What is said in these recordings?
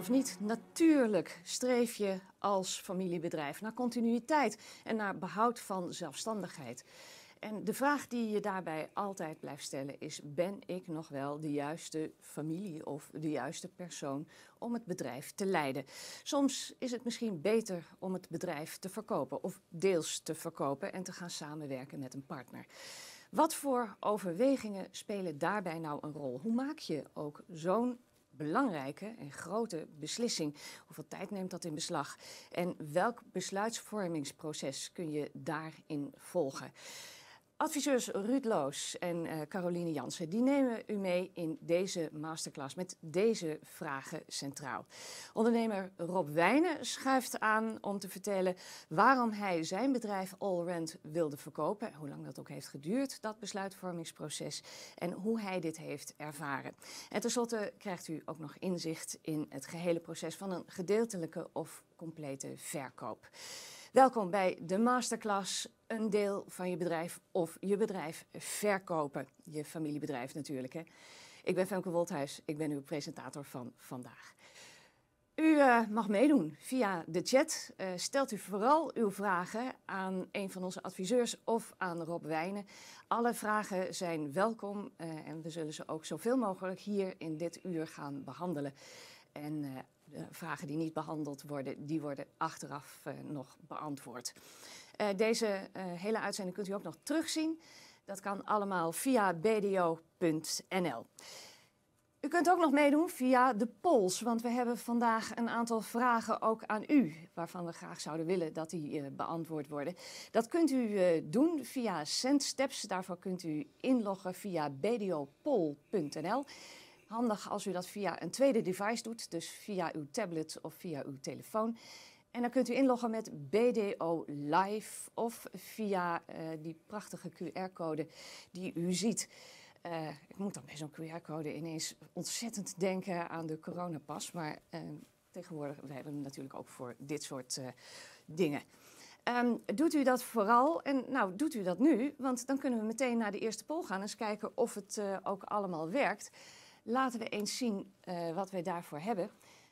of niet, natuurlijk streef je als familiebedrijf naar continuïteit en naar behoud van zelfstandigheid. En de vraag die je daarbij altijd blijft stellen is: ben ik nog wel de juiste familie of de juiste persoon om het bedrijf te leiden? Soms is het misschien beter om het bedrijf te verkopen of deels te verkopen en te gaan samenwerken met een partner. Wat voor overwegingen spelen daarbij nou een rol? Hoe maak je ook zo'n belangrijke en grote beslissing? Hoeveel tijd neemt dat in beslag? En welk besluitvormingsproces kun je daarin volgen? Adviseurs Ruud Loos en Caroline Jansen, die nemen u mee in deze masterclass met deze vragen centraal. Ondernemer Rob Wijnen schuift aan om te vertellen waarom hij zijn bedrijf Allrent wilde verkopen, hoe lang dat ook heeft geduurd, dat besluitvormingsproces, en hoe hij dit heeft ervaren. En tenslotte krijgt u ook nog inzicht in het gehele proces van een gedeeltelijke of complete verkoop. Welkom bij de masterclass, een deel van je bedrijf of je bedrijf verkopen. Je familiebedrijf natuurlijk, hè. Ik ben Femke Wolthuis, ik ben uw presentator van vandaag. U mag meedoen via de chat. Stelt u vooral uw vragen aan een van onze adviseurs of aan Rob Wijnen. Alle vragen zijn welkom en we zullen ze ook zoveel mogelijk hier in dit uur gaan behandelen. En de vragen die niet behandeld worden, die worden achteraf nog beantwoord. Deze hele uitzending kunt u ook nog terugzien. Dat kan allemaal via bdo.nl. U kunt ook nog meedoen via de polls, want we hebben vandaag een aantal vragen ook aan u, waarvan we graag zouden willen dat die beantwoord worden. Dat kunt u doen via SendSteps. Daarvoor kunt u inloggen via bdopoll.nl. Handig als u dat via een tweede device doet, dus via uw tablet of via uw telefoon. En dan kunt u inloggen met BDO Live of via die prachtige QR-code die u ziet. Ik moet dan bij zo'n QR-code ineens ontzettend denken aan de coronapas, maar tegenwoordig, we hebben hem natuurlijk ook voor dit soort dingen. Doet u dat vooral en nou doet u dat nu, want dan kunnen we meteen naar de eerste poll gaan en eens kijken of het ook allemaal werkt. Laten we eens zien wat wij daarvoor hebben.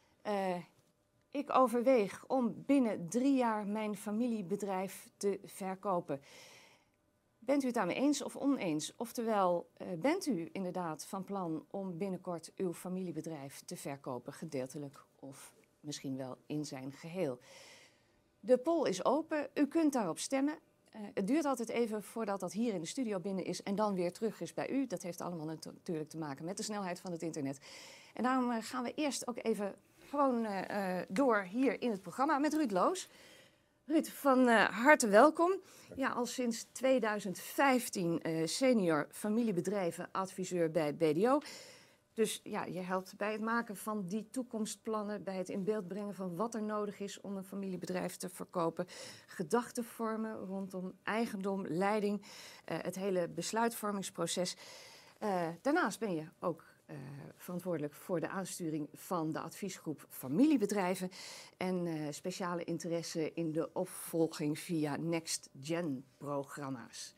Ik overweeg om binnen 3 jaar mijn familiebedrijf te verkopen. Bent u het daarmee eens of oneens? Oftewel, bent u inderdaad van plan om binnenkort uw familiebedrijf te verkopen, gedeeltelijk of misschien wel in zijn geheel? De poll is open, u kunt daarop stemmen. Het duurt altijd even voordat dat hier in de studio binnen is en dan weer terug is bij u. Dat heeft allemaal natuurlijk te maken met de snelheid van het internet. En daarom gaan we eerst ook even gewoon door hier in het programma met Ruud Loos. Ruud, van harte welkom. Ja, al sinds 2015 senior familiebedrijvenadviseur bij BDO. Dus ja, je helpt bij het maken van die toekomstplannen, bij het in beeld brengen van wat er nodig is om een familiebedrijf te verkopen. Gedachten vormen rondom eigendom, leiding, het hele besluitvormingsproces. Daarnaast ben je ook verantwoordelijk voor de aansturing van de adviesgroep familiebedrijven en speciale interesse in de opvolging via Next Gen programma's.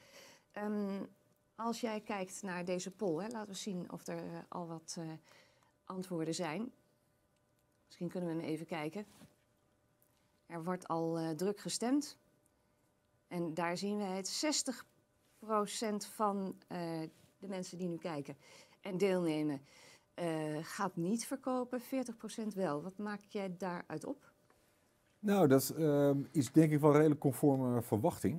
Als jij kijkt naar deze poll, hè, laten we zien of er al wat antwoorden zijn. Misschien kunnen we hem even kijken. Er wordt al druk gestemd. En daar zien wij het 60% van de mensen die nu kijken en deelnemen gaat niet verkopen, 40% wel. Wat maak jij daaruit op? Nou, dat is denk ik wel een redelijk conforme verwachting.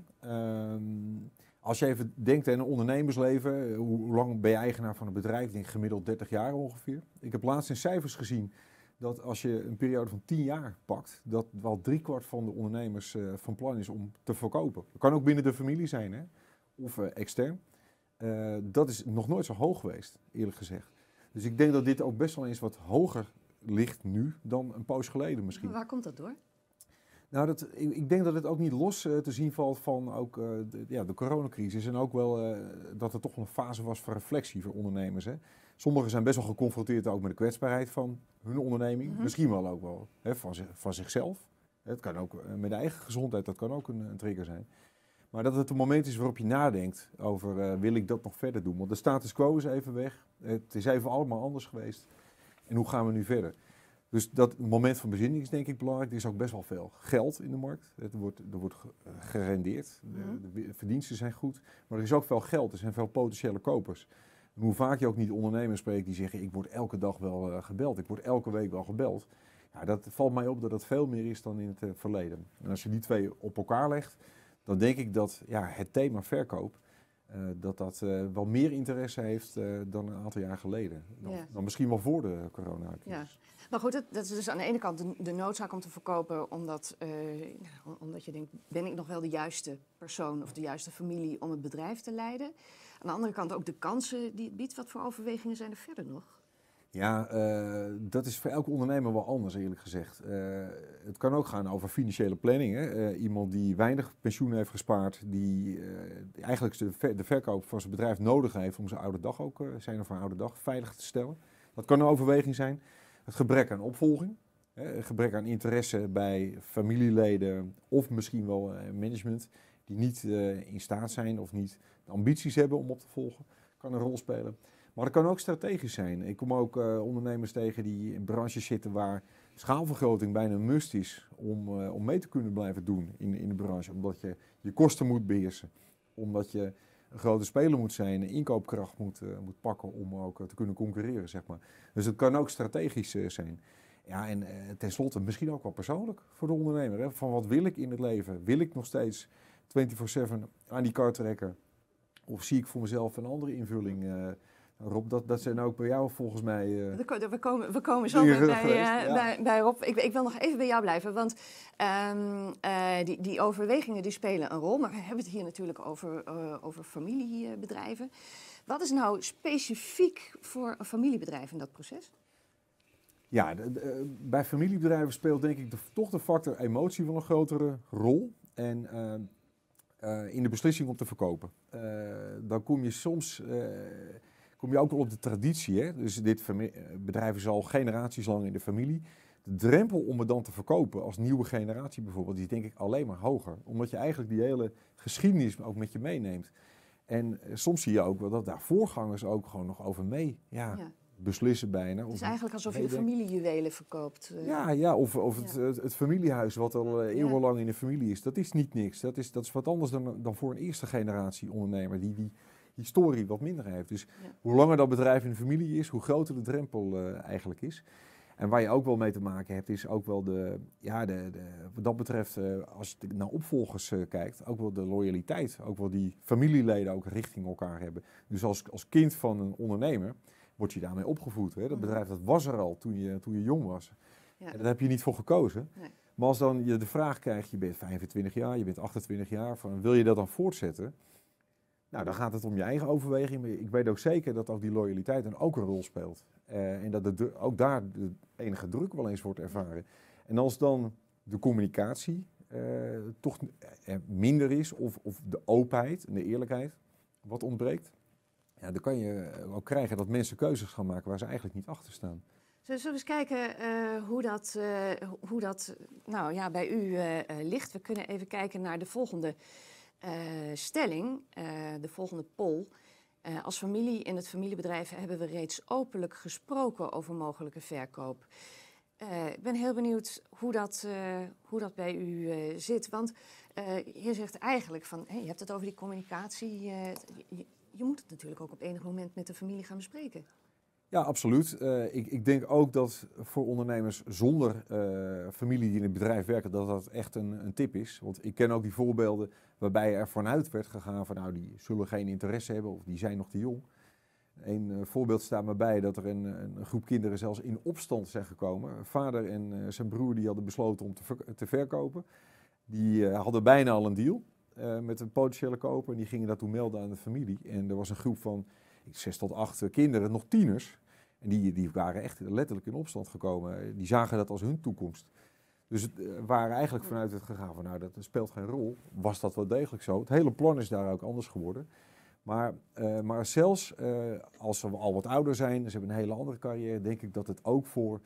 Als je even denkt aan een ondernemersleven, hoe lang ben je eigenaar van een bedrijf? Ik denk gemiddeld 30 jaar ongeveer. Ik heb laatst in cijfers gezien dat als je een periode van 10 jaar pakt, dat wel 3/4 van de ondernemers van plan is om te verkopen. Dat kan ook binnen de familie zijn, hè? Of extern. Dat is nog nooit zo hoog geweest, eerlijk gezegd. Dus ik denk dat dit ook best wel eens wat hoger ligt nu dan een poos geleden misschien. Waar komt dat door? Nou, ik denk dat het ook niet los te zien valt van ook, de coronacrisis. En ook wel dat er toch een fase was van reflectie voor ondernemers. Hè. Sommigen zijn best wel geconfronteerd ook met de kwetsbaarheid van hun onderneming. Mm-hmm. Misschien wel ook wel van zichzelf. Het kan ook met de eigen gezondheid, dat kan ook een trigger zijn. Maar dat het een moment is waarop je nadenkt over wil ik dat nog verder doen. Want de status quo is even weg. Het is even allemaal anders geweest. En hoe gaan we nu verder? Dus dat moment van bezinning is denk ik belangrijk. Er is ook best wel veel geld in de markt. Er wordt gerendeerd. De verdiensten zijn goed. Maar er is ook veel geld. Er zijn veel potentiële kopers. En hoe vaak je ook niet ondernemers spreekt die zeggen, ik word elke dag wel gebeld. Ik word elke week wel gebeld. Ja, dat valt mij op dat het veel meer is dan in het verleden. En als je die twee op elkaar legt, dan denk ik dat het thema verkoop, dat wel meer interesse heeft dan een aantal jaar geleden. Dan misschien wel voor de coronacrisis. Ja. Maar goed, dat is dus aan de ene kant de noodzaak om te verkopen, omdat je denkt, ben ik nog wel de juiste persoon of de juiste familie om het bedrijf te leiden? Aan de andere kant ook de kansen die het biedt. Wat voor overwegingen zijn er verder nog? Ja, dat is voor elke ondernemer wel anders, eerlijk gezegd. Het kan ook gaan over financiële planning. Hè. Iemand die weinig pensioen heeft gespaard, die eigenlijk de verkoop van zijn bedrijf nodig heeft om zijn oude dag ook, zijn of haar oude dag, veilig te stellen. Dat kan een overweging zijn. Het gebrek aan opvolging, het gebrek aan interesse bij familieleden of misschien wel management die niet in staat zijn of niet de ambities hebben om op te volgen, kan een rol spelen. Maar het kan ook strategisch zijn. Ik kom ook ondernemers tegen die in branches zitten waar schaalvergroting bijna een must is om mee te kunnen blijven doen in de branche. Omdat je je kosten moet beheersen, omdat je een grote speler moet zijn, een inkoopkracht moet pakken om ook te kunnen concurreren, zeg maar. Dus het kan ook strategisch zijn. Ja, en tenslotte misschien ook wel persoonlijk voor de ondernemer. Hè? Van wat wil ik in het leven? Wil ik nog steeds 24/7 aan die kar trekken? Of zie ik voor mezelf een andere invulling? Rob, dat zijn ook bij jou volgens mij... We komen zo bij Rob. Ik wil nog even bij jou blijven, want die overwegingen die spelen een rol. Maar we hebben het hier natuurlijk over familiebedrijven. Wat is nou specifiek voor een familiebedrijf in dat proces? Ja, bij familiebedrijven speelt denk ik toch de factor emotie wel een grotere rol. En in de beslissing om te verkopen. Dan kom je soms... Kom je ook wel op de traditie, hè? Dus dit bedrijf is al generaties lang in de familie. De drempel om het dan te verkopen als nieuwe generatie bijvoorbeeld, die is denk ik alleen maar hoger. Omdat je eigenlijk die hele geschiedenis ook met je meeneemt. En soms zie je ook wel dat daar voorgangers ook gewoon nog over beslissen bijna. Het is eigenlijk alsof je de familiejuwelen verkoopt. Of het familiehuis wat al eeuwenlang in de familie is. Dat is niet niks. Dat is wat anders dan voor een eerste generatie ondernemer die historie wat minder heeft. Dus hoe langer dat bedrijf in de familie is, hoe groter de drempel eigenlijk is. En waar je ook wel mee te maken hebt, is ook wel wat dat betreft, als je naar opvolgers kijkt, ook wel de loyaliteit. Ook wel die familieleden ook richting elkaar hebben. Dus als kind van een ondernemer word je daarmee opgevoed. Hè? Dat bedrijf dat was er al toen je jong was. Ja. En daar heb je niet voor gekozen. Nee. Maar als dan je de vraag krijgt, je bent 25 jaar, je bent 28 jaar, van, wil je dat dan voortzetten? Nou, dan gaat het om je eigen overweging. Maar ik weet ook zeker dat ook die loyaliteit dan ook een rol speelt. En dat ook daar de enige druk wel eens wordt ervaren. En als dan de communicatie toch minder is, of de openheid en de eerlijkheid wat ontbreekt, ja, dan kan je ook krijgen dat mensen keuzes gaan maken waar ze eigenlijk niet achter staan. Zullen we eens kijken hoe dat bij u ligt? We kunnen even kijken naar de volgende stelling, de volgende poll. Als familie in het familiebedrijf hebben we reeds openlijk gesproken over mogelijke verkoop. Ik ben heel benieuwd hoe dat bij u zit. Want je zegt eigenlijk van, je hebt het over die communicatie. Je moet het natuurlijk ook op enig moment met de familie gaan bespreken. Ja, absoluut. Ik denk ook dat voor ondernemers zonder familie die in het bedrijf werken, dat echt een tip is. Want ik ken ook die voorbeelden waarbij er vanuit werd gegaan van, nou, die zullen geen interesse hebben of die zijn nog te jong. Een voorbeeld staat me bij dat er een groep kinderen zelfs in opstand zijn gekomen. Vader en zijn broer die hadden besloten om te verkopen. Die hadden bijna al een deal met een potentiële koper en die gingen dat toen melden aan de familie. En er was een groep van 6 tot 8 kinderen, nog tieners. En die waren echt letterlijk in opstand gekomen. Die zagen dat als hun toekomst. Dus het waren eigenlijk vanuit het gegaan van, nou, dat speelt geen rol. Was dat wel degelijk zo? Het hele plan is daar ook anders geworden. Maar zelfs als ze al wat ouder zijn, ze hebben een hele andere carrière, denk ik dat het ook voor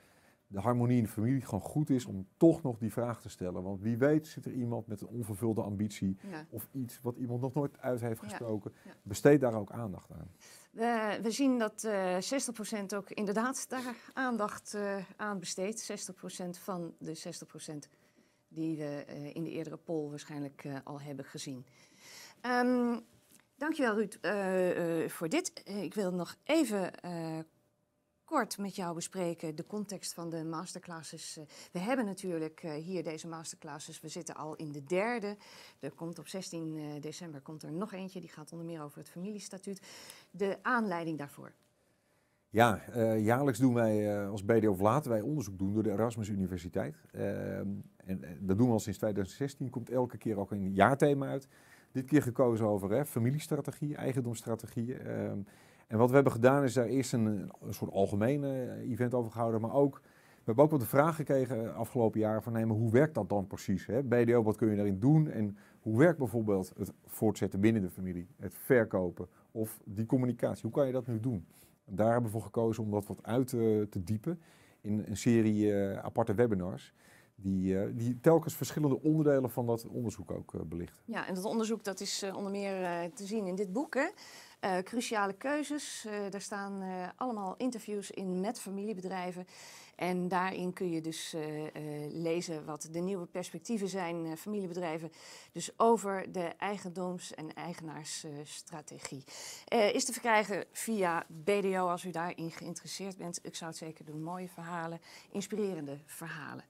de harmonie in de familie gewoon goed is om toch nog die vraag te stellen. Want wie weet zit er iemand met een onvervulde ambitie of iets wat iemand nog nooit uit heeft gesproken. Ja. Besteed daar ook aandacht aan. We zien dat 60% ook inderdaad daar aandacht aan besteedt. 60% van de 60% die we in de eerdere poll waarschijnlijk al hebben gezien. Dankjewel Ruud voor dit. Ik wil nog even kort met jou bespreken de context van de masterclasses. We hebben natuurlijk hier deze masterclasses. We zitten al in de derde. Er komt op 16 december komt er nog eentje. Die gaat onder meer over het familiestatuut. De aanleiding daarvoor. Ja, jaarlijks doen wij als BDO laten wij onderzoek doen door de Erasmus Universiteit. En dat doen we al sinds 2016. Komt elke keer ook een jaarthema uit. Dit keer gekozen over familiestrategie, eigendomsstrategieën. En wat we hebben gedaan is daar eerst een soort algemene event over gehouden. Maar ook, we hebben ook wat de vraag gekregen afgelopen jaar van maar hoe werkt dat dan precies? Hè? BDO, wat kun je daarin doen? En hoe werkt bijvoorbeeld het voortzetten binnen de familie? Het verkopen of die communicatie? Hoe kan je dat nu doen? En daar hebben we voor gekozen om dat wat uit te diepen in een serie aparte webinars. Die telkens verschillende onderdelen van dat onderzoek ook belichten. Ja, en dat onderzoek dat is onder meer te zien in dit boek, hè? Cruciale keuzes. Daar staan allemaal interviews in met familiebedrijven. En daarin kun je dus lezen wat de nieuwe perspectieven zijn, familiebedrijven. Dus over de eigendoms- en eigenaarsstrategie. Is te verkrijgen via BDO als u daarin geïnteresseerd bent. Ik zou het zeker doen. Mooie verhalen, inspirerende verhalen.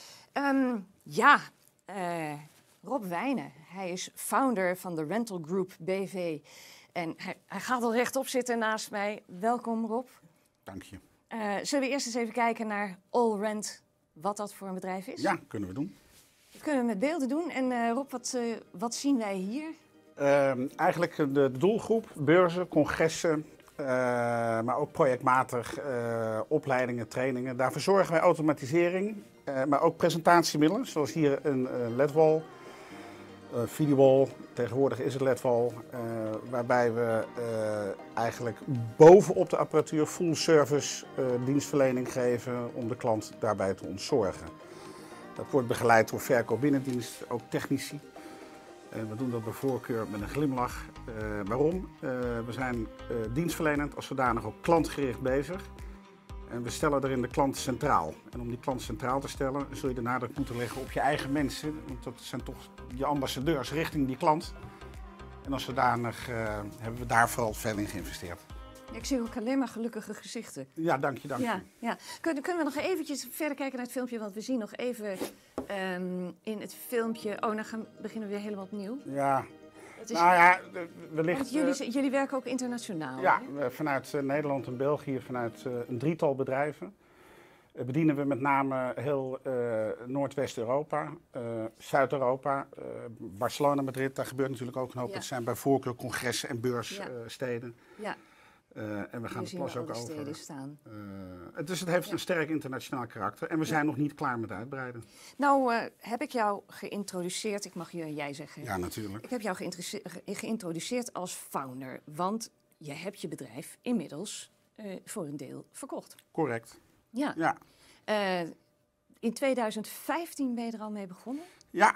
Rob Wijnen. Hij is founder van de Rental Group BV. En hij gaat al rechtop zitten naast mij. Welkom Rob. Dank je. Zullen we eerst eens even kijken naar AllRent, wat dat voor een bedrijf is? Ja, kunnen we doen. Dat kunnen we met beelden doen. En Rob, wat zien wij hier? Eigenlijk de doelgroep, beurzen, congressen, maar ook projectmatig opleidingen, trainingen. Daar verzorgen wij automatisering, maar ook presentatiemiddelen, zoals hier een LED-wall, videowall. Tegenwoordig is het LED-wall, waarbij we eigenlijk bovenop de apparatuur full service dienstverlening geven om de klant daarbij te ontzorgen. Dat wordt begeleid door verkoop binnendienst, ook technici. We doen dat bij voorkeur met een glimlach. Waarom? We zijn dienstverlenend als zodanig ook klantgericht bezig. En we stellen erin de klant centraal. En om die klant centraal te stellen, zul je de nadruk moeten leggen op je eigen mensen. Want dat zijn toch je ambassadeurs richting die klant. En als zodanig hebben we daar vooral veel in geïnvesteerd. Ik zie ook alleen maar gelukkige gezichten. Ja, dank je. Ja. Kunnen we nog eventjes verder kijken naar het filmpje? Want we zien nog even in het filmpje... Oh, dan beginnen we weer helemaal opnieuw. Ja. Wellicht... Jullie werken ook internationaal. Ja, vanuit Nederland en België, vanuit een drietal bedrijven. Bedienen we met name heel Noordwest-Europa, Zuid-Europa, Barcelona, Madrid. Daar gebeurt natuurlijk ook een hoop. Het zijn bij voorkeur congressen en beurssteden. En we gaan het pas ook over. Staan. Dus het heeft een sterk internationaal karakter. En we zijn nog niet klaar met uitbreiden. Nou, heb ik jou geïntroduceerd. Ik mag je en jij zeggen. Ja, natuurlijk. Ik heb jou geïntroduceerd als founder. Want je hebt je bedrijf inmiddels voor een deel verkocht. Correct. Ja. In 2015 ben je er al mee begonnen? Ja.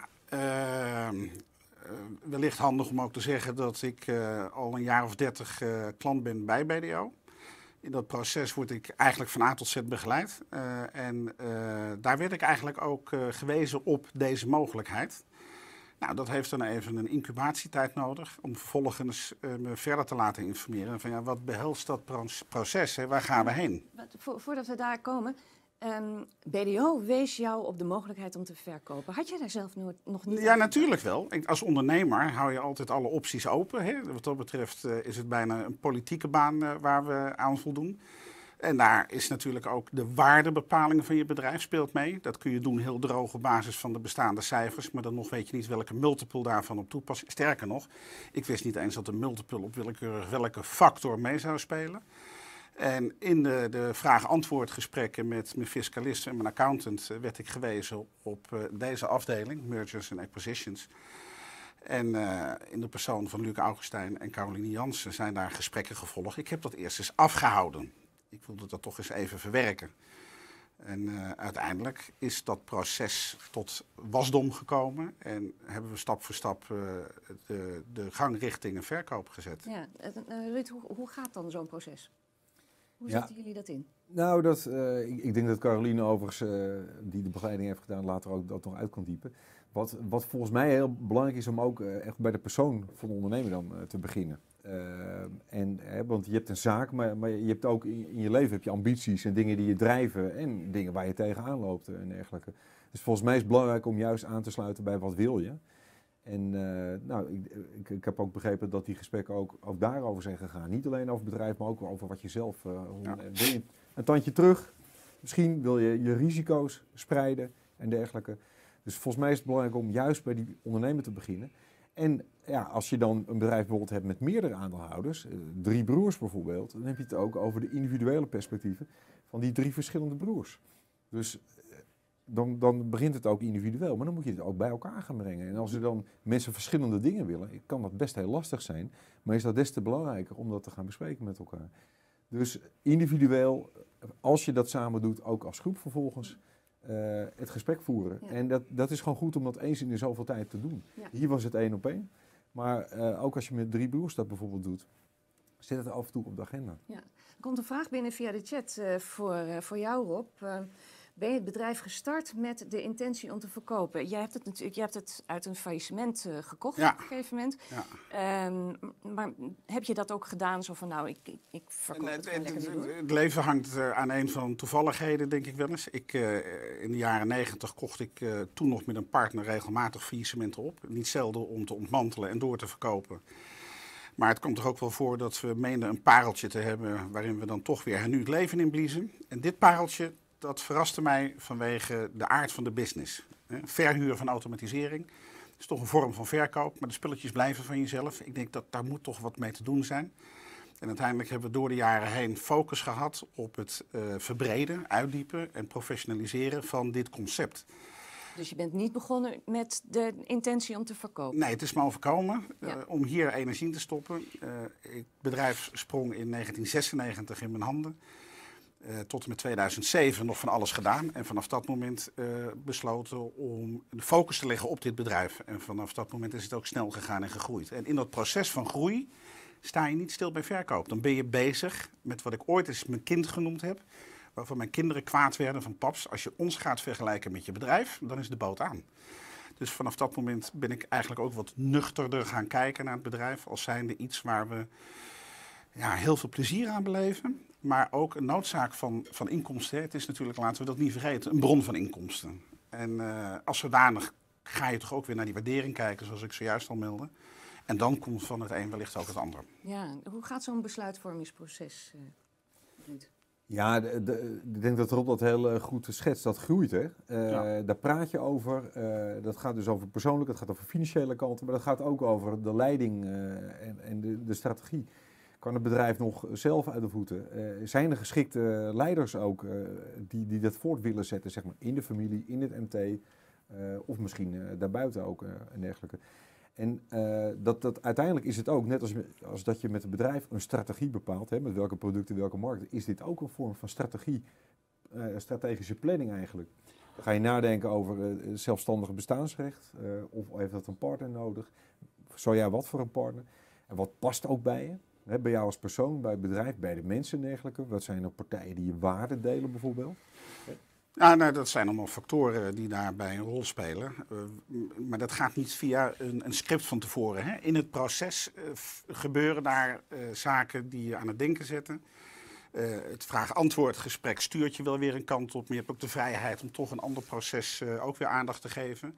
Wellicht handig om ook te zeggen dat ik al een jaar of 30 klant ben bij BDO. In dat proces word ik eigenlijk van A tot Z begeleid. Daar werd ik eigenlijk ook gewezen op deze mogelijkheid. Nou, dat heeft dan even een incubatietijd nodig om vervolgens me verder te laten informeren. Van wat behelst dat proces? Hè? Waar gaan we heen? Voordat we daar komen... BDO wees jou op de mogelijkheid om te verkopen. Had jij daar zelf nog niet? Ja, natuurlijk wel. Als ondernemer hou je altijd alle opties open. Hè? Wat dat betreft is het bijna een politieke baan waar we aan voldoen. En daar is natuurlijk ook de waardebepaling van je bedrijf speelt mee. Dat kun je doen heel droog op basis van de bestaande cijfers. Maar dan nog weet je niet welke multiple daarvan op toepassing. Sterker nog, ik wist niet eens dat de multiple op willekeurig welke factor mee zou spelen. En in de vraag-antwoord gesprekken met mijn fiscalist en mijn accountant werd ik gewezen op deze afdeling, Mergers and Acquisitions. En in de persoon van Luc Augustijn en Caroline Jansen zijn daar gesprekken gevolgd. Ik heb dat eerst eens afgehouden. Ik wilde dat toch eens even verwerken. En uiteindelijk is dat proces tot wasdom gekomen en hebben we stap voor stap de gang richting een verkoop gezet. Ja, Ruud, hoe gaat dan zo'n proces? Hoe Ja. zetten jullie dat in? Nou, ik denk dat Caroline overigens, die de begeleiding heeft gedaan, later ook dat nog uit kan diepen. Wat volgens mij heel belangrijk is om ook echt bij de persoon van de ondernemer dan te beginnen. Want je hebt een zaak, maar je hebt ook in je leven heb je ambities en dingen die je drijven en dingen waar je tegenaan loopt en dergelijke. Dus volgens mij is het belangrijk om juist aan te sluiten bij wat wil je. En ik heb ook begrepen dat die gesprekken ook daarover zijn gegaan. Niet alleen over het bedrijf, maar ook over wat je zelf wil. Wil je een tandje terug? Misschien wil je je risico's spreiden en dergelijke. Dus volgens mij is het belangrijk om juist bij die ondernemer te beginnen. En ja, als je dan een bedrijf bijvoorbeeld hebt met meerdere aandeelhouders, 3 broers bijvoorbeeld, dan heb je het ook over de individuele perspectieven van die 3 verschillende broers. Dus dan begint het ook individueel, maar dan moet je het ook bij elkaar gaan brengen. En als er dan mensen verschillende dingen willen, kan dat best heel lastig zijn, maar is dat des te belangrijker om dat te gaan bespreken met elkaar. Dus individueel, als je dat samen doet, ook als groep vervolgens, het gesprek voeren. Ja. En dat is gewoon goed om dat eens in de zoveel tijd te doen. Ja. Hier was het 1-op-1, maar ook als je met 3 broers dat bijvoorbeeld doet, zet het af en toe op de agenda. Ja. Er komt een vraag binnen via de chat voor jou, Rob. Ben je het bedrijf gestart met de intentie om te verkopen? Je hebt het uit een faillissement gekocht op een gegeven moment. Ja. Maar heb je dat ook gedaan? Zo van, nou, ik verkoop het leven hangt aan een van toevalligheden, denk ik wel eens. In de jaren 90 kocht ik toen nog met een partner regelmatig faillissementen op. Niet zelden om te ontmantelen en door te verkopen. Maar het komt er ook wel voor dat we meenden een pareltje te hebben waarin we dan toch weer hernieuwd leven inbliezen. En dit pareltje, dat verraste mij vanwege de aard van de business. Verhuur van automatisering is toch een vorm van verkoop, maar de spulletjes blijven van jezelf. Ik denk dat daar moet toch wat mee te doen zijn. En uiteindelijk hebben we door de jaren heen focus gehad op het verbreden, uitdiepen en professionaliseren van dit concept. Dus je bent niet begonnen met de intentie om te verkopen? Nee, het is me overkomen om hier energie in te stoppen. Het bedrijf sprong in 1996 in mijn handen. Tot en met 2007 nog van alles gedaan. En vanaf dat moment besloten om de focus te leggen op dit bedrijf. En vanaf dat moment is het ook snel gegaan en gegroeid. En in dat proces van groei sta je niet stil bij verkoop. Dan ben je bezig met wat ik ooit eens mijn kind genoemd heb. Waarvan mijn kinderen kwaad werden van paps, als je ons gaat vergelijken met je bedrijf, dan is de boot aan. Dus vanaf dat moment ben ik eigenlijk ook wat nuchterder gaan kijken naar het bedrijf. Als zijnde iets waar we heel veel plezier aan beleven. Maar ook een noodzaak van inkomsten. Het is natuurlijk, laten we dat niet vergeten, een bron van inkomsten. En als zodanig ga je toch ook weer naar die waardering kijken, zoals ik zojuist al meldde. En dan komt van het een wellicht ook het ander. Ja, hoe gaat zo'n besluitvormingsproces, Ruud? Ja, ik denk dat Rob dat heel goed schetst. Dat groeit, hè. Daar praat je over. Dat gaat dus over persoonlijk, het gaat over financiële kanten, maar dat gaat ook over de leiding en de strategie. Kan het bedrijf nog zelf uit de voeten? Zijn er geschikte leiders ook die dat voort willen zetten, zeg maar, in de familie, in het MT of misschien daarbuiten ook en dergelijke. En uiteindelijk is het ook, net als dat je met het bedrijf een strategie bepaalt, hè, met welke producten, welke markten, is dit ook een vorm van strategie, strategische planning eigenlijk. Dan ga je nadenken over zelfstandig bestaansrecht, of heeft dat een partner nodig? Zo ja, wat voor een partner? En wat past ook bij je? Hè, bij jou als persoon, bij het bedrijf, bij de mensen en dergelijke. Wat zijn er partijen die je waarden delen bijvoorbeeld? Ja, nou, dat zijn allemaal factoren die daarbij een rol spelen. Maar dat gaat niet via een script van tevoren. Hè. In het proces gebeuren daar zaken die je aan het denken zetten. Het vraag-antwoord gesprek stuurt je wel weer een kant op. Maar je hebt ook de vrijheid om toch een ander proces ook weer aandacht te geven.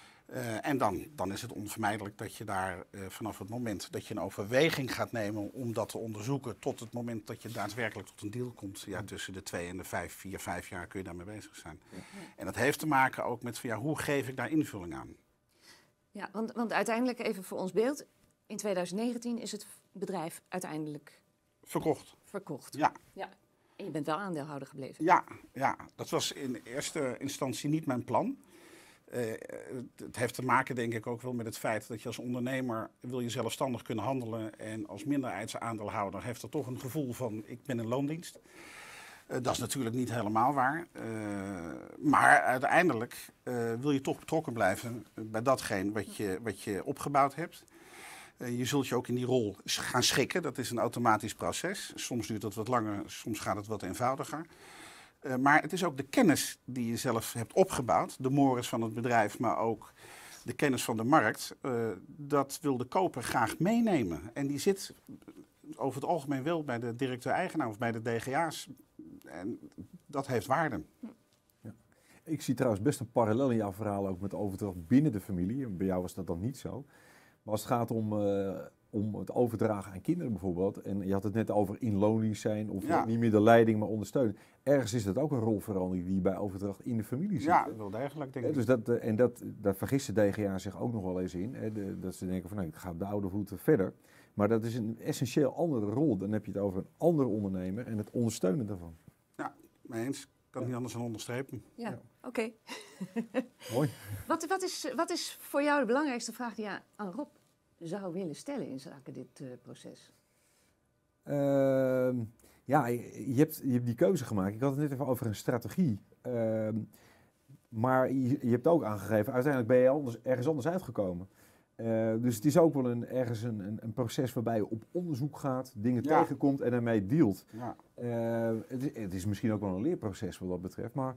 En dan is het onvermijdelijk dat je daar vanaf het moment dat je een overweging gaat nemen om dat te onderzoeken, tot het moment dat je daadwerkelijk tot een deal komt. Ja, tussen de 2 en de 5 jaar kun je daarmee bezig zijn. Ja. En dat heeft te maken ook met hoe geef ik daar invulling aan? Ja, want uiteindelijk even voor ons beeld. In 2019 is het bedrijf uiteindelijk verkocht. Ja. En je bent wel aandeelhouder gebleven. Ja, dat was in eerste instantie niet mijn plan. Het heeft te maken, denk ik, ook wel met het feit dat je als ondernemer wil je zelfstandig kunnen handelen. En als minderheidsaandeelhouder heeft er toch een gevoel van, ik ben een loondienst. Dat is natuurlijk niet helemaal waar. Maar uiteindelijk wil je toch betrokken blijven bij datgene wat je opgebouwd hebt. Je zult je ook in die rol gaan schikken. Dat is een automatisch proces. Soms duurt dat wat langer, soms gaat het wat eenvoudiger. Maar het is ook de kennis die je zelf hebt opgebouwd. De mores van het bedrijf, maar ook de kennis van de markt. Dat wil de koper graag meenemen. En die zit over het algemeen wel bij de directeur-eigenaar of bij de DGA's. En dat heeft waarde. Ja. Ik zie trouwens best een parallel in jouw verhaal ook met overdracht binnen de familie. Bij jou was dat dan niet zo. Maar als het gaat om het overdragen aan kinderen bijvoorbeeld, en je had het net over in loondienst zijn of niet meer de leiding, maar ondersteunen. Ergens is dat ook een rolverandering die bij overdracht in de familie zit. Ja, wel degelijk denk ik. Dus dat vergist de DGA zich ook nog wel eens in. Dat ze denken van nou, ik ga op de oude voeten verder. Maar dat is een essentieel andere rol. Dan heb je het over een andere ondernemer en het ondersteunen daarvan. Ja, mee eens. Kan niet anders dan onderstrepen. Ja, oké. Mooi. Wat is voor jou de belangrijkste vraag die je aan Rob zou willen stellen in zaken dit proces? Je hebt die keuze gemaakt. Ik had het net even over een strategie. Maar je hebt ook aangegeven, uiteindelijk ben je ergens anders uitgekomen. Dus het is ook wel ergens een proces waarbij je op onderzoek gaat, dingen tegenkomt en daarmee dealt. Ja. Het is misschien ook wel een leerproces wat dat betreft. Maar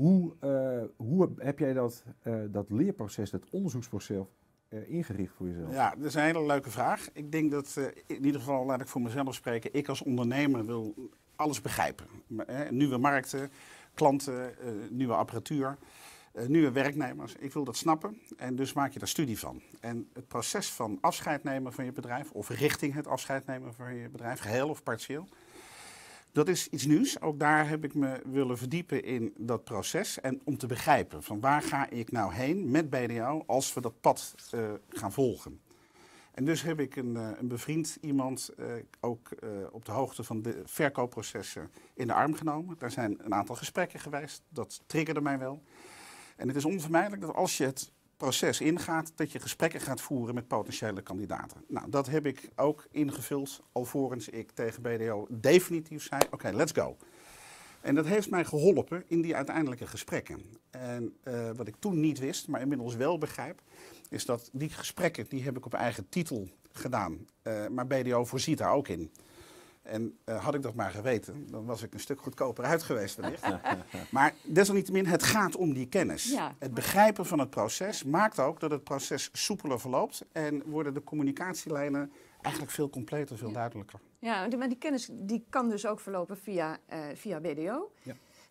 hoe heb jij dat leerproces, dat onderzoeksproces ingericht voor jezelf? Ja, dat is een hele leuke vraag. Ik denk dat, in ieder geval laat ik voor mezelf spreken, ik als ondernemer wil alles begrijpen. Nieuwe markten, klanten, nieuwe apparatuur. Nieuwe werknemers, ik wil dat snappen en dus maak je daar studie van. En het proces van afscheid nemen van je bedrijf, of richting het afscheid nemen van je bedrijf, geheel of partieel, dat is iets nieuws. Ook daar heb ik me willen verdiepen in dat proces en om te begrijpen van waar ga ik nou heen met BDO als we dat pad gaan volgen. En dus heb ik een bevriend iemand ook op de hoogte van de verkoopprocessen in de arm genomen. Daar zijn een aantal gesprekken geweest, dat triggerde mij wel. En het is onvermijdelijk dat als je het proces ingaat, dat je gesprekken gaat voeren met potentiële kandidaten. Nou, dat heb ik ook ingevuld alvorens ik tegen BDO definitief zei, oké, let's go. En dat heeft mij geholpen in die uiteindelijke gesprekken. En wat ik toen niet wist, maar inmiddels wel begrijp, is dat die gesprekken, die heb ik op eigen titel gedaan. Maar BDO voorziet daar ook in. En had ik dat maar geweten, dan was ik een stuk goedkoper uit geweest wellicht. Maar desalniettemin, het gaat om die kennis. Ja. Het begrijpen van het proces maakt ook dat het proces soepeler verloopt. En worden de communicatielijnen eigenlijk veel completer, veel duidelijker. Ja, maar die kennis die kan dus ook verlopen via BDO. Ja.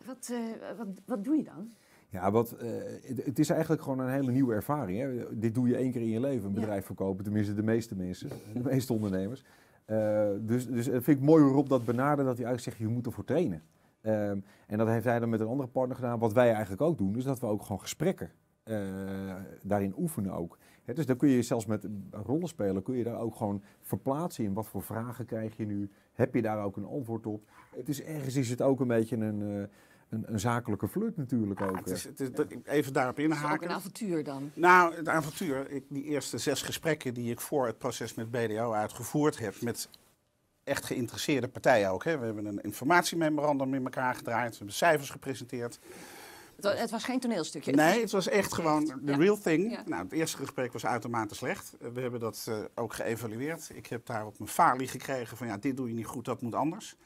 Wat doe je dan? Ja, het is eigenlijk gewoon een hele nieuwe ervaring. Hè? Dit doe je 1 keer in je leven, een bedrijf verkopen. Tenminste, de meeste mensen, de meeste ondernemers. Dus vind ik mooi hoe Rob dat benadert, dat hij eigenlijk zegt, je moet ervoor trainen. En dat heeft hij dan met een andere partner gedaan. Wat wij eigenlijk ook doen, is dat we ook gewoon gesprekken daarin oefenen ook. Dus dan kun je zelfs met rollenspelen, kun je daar ook gewoon verplaatsen in. Wat voor vragen krijg je nu? Heb je daar ook een antwoord op? Ergens is het ook een beetje een zakelijke flirt natuurlijk ook. Even daarop inhaken. Is ook een avontuur dan? Nou, het avontuur, die eerste 6 gesprekken die ik voor het proces met BDO uitgevoerd heb, met echt geïnteresseerde partijen ook. Hè. We hebben een informatiememorandum in elkaar gedraaid, we hebben cijfers gepresenteerd. Het was geen toneelstukje? Nee, het was echt gewoon the real thing. Ja. Nou, het eerste gesprek was uitermate slecht. We hebben dat ook geëvalueerd. Ik heb daar op mijn falie gekregen van dit doe je niet goed, dat moet anders.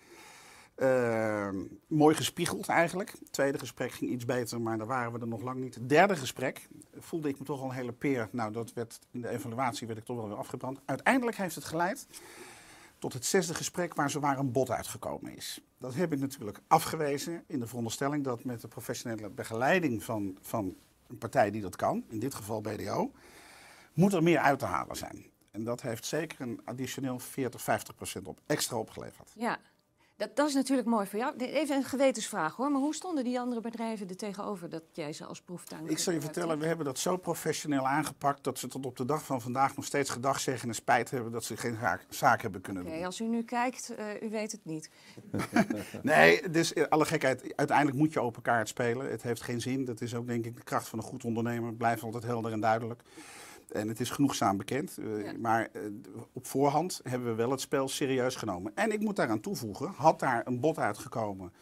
Mooi gespiegeld eigenlijk. Het tweede gesprek ging iets beter, maar daar waren we er nog lang niet. Het derde gesprek voelde ik me toch al een hele peer. Nou, in de evaluatie werd ik toch wel weer afgebrand. Uiteindelijk heeft het geleid tot het 6e gesprek waar een bod uitgekomen is. Dat heb ik natuurlijk afgewezen in de veronderstelling dat met de professionele begeleiding van een partij die dat kan, in dit geval BDO, moet er meer uit te halen zijn. En dat heeft zeker een additioneel 40-50% extra opgeleverd. Ja. Dat is natuurlijk mooi voor jou. Even een gewetensvraag hoor, maar hoe stonden die andere bedrijven er tegenover dat jij ze als proeftuin? Ik zal je vertellen, we hebben dat zo professioneel aangepakt dat ze tot op de dag van vandaag nog steeds gedag zeggen en spijt hebben dat ze geen zaak hebben kunnen doen. Oké, als u nu kijkt, u weet het niet. Nee, dus alle gekheid, uiteindelijk moet je open kaart spelen. Het heeft geen zin, dat is ook denk ik de kracht van een goed ondernemer. Blijft altijd helder en duidelijk. En het is genoegzaam bekend, maar op voorhand hebben we wel het spel serieus genomen. En ik moet daaraan toevoegen, had daar een bod uitgekomen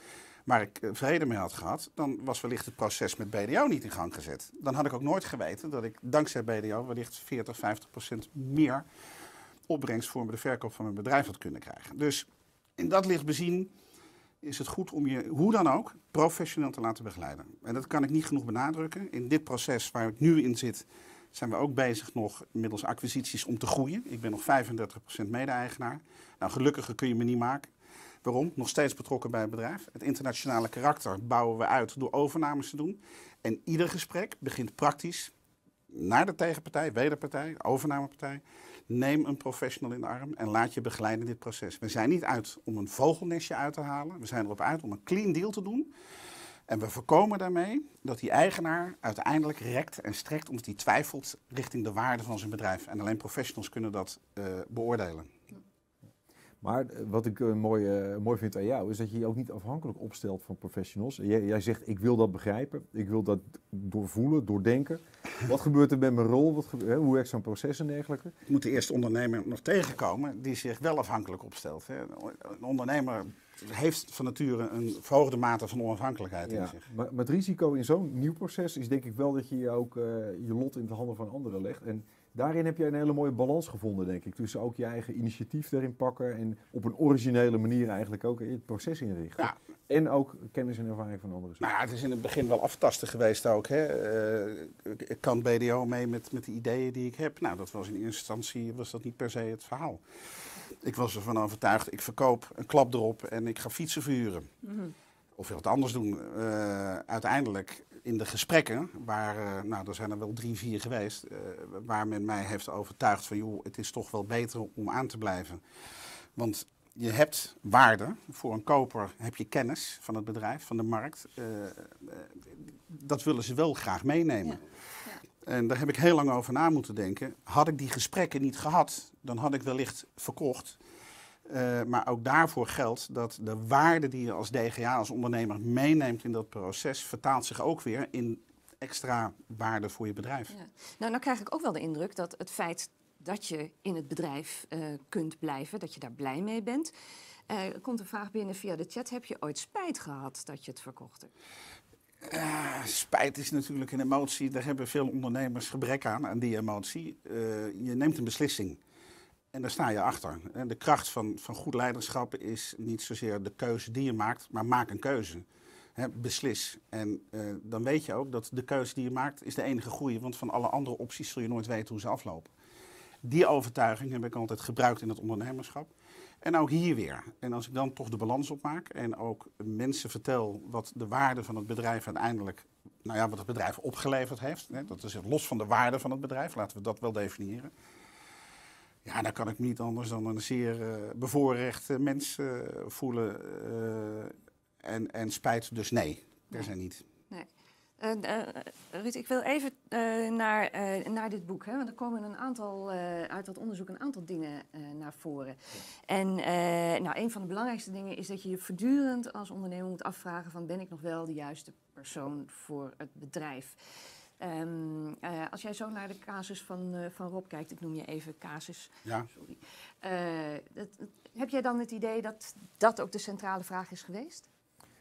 waar ik vrede mee had gehad, dan was wellicht het proces met BDO niet in gang gezet. Dan had ik ook nooit geweten dat ik dankzij BDO wellicht 40-50% meer opbrengst voor de verkoop van mijn bedrijf had kunnen krijgen. Dus in dat licht bezien is het goed om je, hoe dan ook, professioneel te laten begeleiden. En dat kan ik niet genoeg benadrukken. In dit proces waar ik nu in zit, zijn we ook bezig nog middels acquisities om te groeien. Ik ben nog 35% mede-eigenaar. Nou, gelukkiger kun je me niet maken. Waarom? Nog steeds betrokken bij het bedrijf. Het internationale karakter bouwen we uit door overnames te doen. En ieder gesprek begint praktisch naar de tegenpartij, wederpartij, overnamepartij. Neem een professional in de arm en laat je begeleiden in dit proces. We zijn niet uit om een vogelnestje uit te halen. We zijn erop uit om een clean deal te doen. En we voorkomen daarmee dat die eigenaar uiteindelijk rekt en strekt omdat hij twijfelt richting de waarde van zijn bedrijf. En alleen professionals kunnen dat beoordelen. Maar wat ik mooi vind aan jou, is dat je je ook niet afhankelijk opstelt van professionals. Jij zegt, ik wil dat begrijpen, ik wil dat doorvoelen, doordenken. Wat gebeurt er met mijn rol, hoe werkt zo'n proces en dergelijke? Je moet de eerste ondernemer nog tegenkomen die zich wel afhankelijk opstelt. Hè. Een ondernemer heeft van nature een verhoogde mate van onafhankelijkheid in zich. Maar het risico in zo'n nieuw proces is denk ik wel dat je ook je lot in de handen van anderen legt. En daarin heb je een hele mooie balans gevonden, denk ik. Tussen ook je eigen initiatief erin pakken en op een originele manier eigenlijk ook het proces inrichten. Ja. En ook kennis en ervaring van anderen. Nou ja, het is in het begin wel aftasten geweest ook. Hè. Kan BDO mee met de ideeën die ik heb? Nou, dat was in eerste instantie niet per se het verhaal. Ik was ervan overtuigd, ik verkoop een klap erop en ik ga fietsen verhuren. Mm-hmm. Of wat anders doen. Uiteindelijk in de gesprekken, waar, er zijn er wel 3-4 geweest, waar men mij heeft overtuigd van, joh, het is toch wel beter om aan te blijven. Want je hebt waarde, voor een koper heb je kennis van het bedrijf, van de markt. Dat willen ze wel graag meenemen. Ja. Ja. En daar heb ik heel lang over na moeten denken. Had ik die gesprekken niet gehad, dan had ik wellicht verkocht. Maar ook daarvoor geldt dat de waarde die je als DGA, als ondernemer meeneemt in dat proces, vertaalt zich ook weer in extra waarde voor je bedrijf. Ja. Nou krijg ik ook wel de indruk dat het feit dat je in het bedrijf kunt blijven, dat je daar blij mee bent. Er komt een vraag binnen via de chat. Heb je ooit spijt gehad dat je het verkocht hebt? Spijt is natuurlijk een emotie. Daar hebben veel ondernemers gebrek aan die emotie. Je neemt een beslissing. En daar sta je achter. De kracht van goed leiderschap is niet zozeer de keuze die je maakt, maar maak een keuze. Beslis. En dan weet je ook dat de keuze die je maakt is de enige goede, want van alle andere opties zul je nooit weten hoe ze aflopen. Die overtuiging heb ik altijd gebruikt in het ondernemerschap. En ook hier weer. En als ik dan toch de balans opmaak en ook mensen vertel wat de waarde van het bedrijf uiteindelijk, wat het bedrijf opgeleverd heeft. Dat is los van de waarde van het bedrijf, laten we dat wel definiëren. Ja, dan kan ik me niet anders dan een zeer bevoorrecht mens voelen. En spijt dus nee, per se niet. Nee. Ruud, ik wil even naar dit boek. Hè? Want er komen uit dat onderzoek een aantal dingen naar voren. En een van de belangrijkste dingen is dat je je voortdurend als ondernemer moet afvragen van, ben ik nog wel de juiste persoon voor het bedrijf? Als jij zo naar de casus van Rob kijkt, ik noem je even casus. Ja. Sorry. Heb jij dan het idee dat dat ook de centrale vraag is geweest?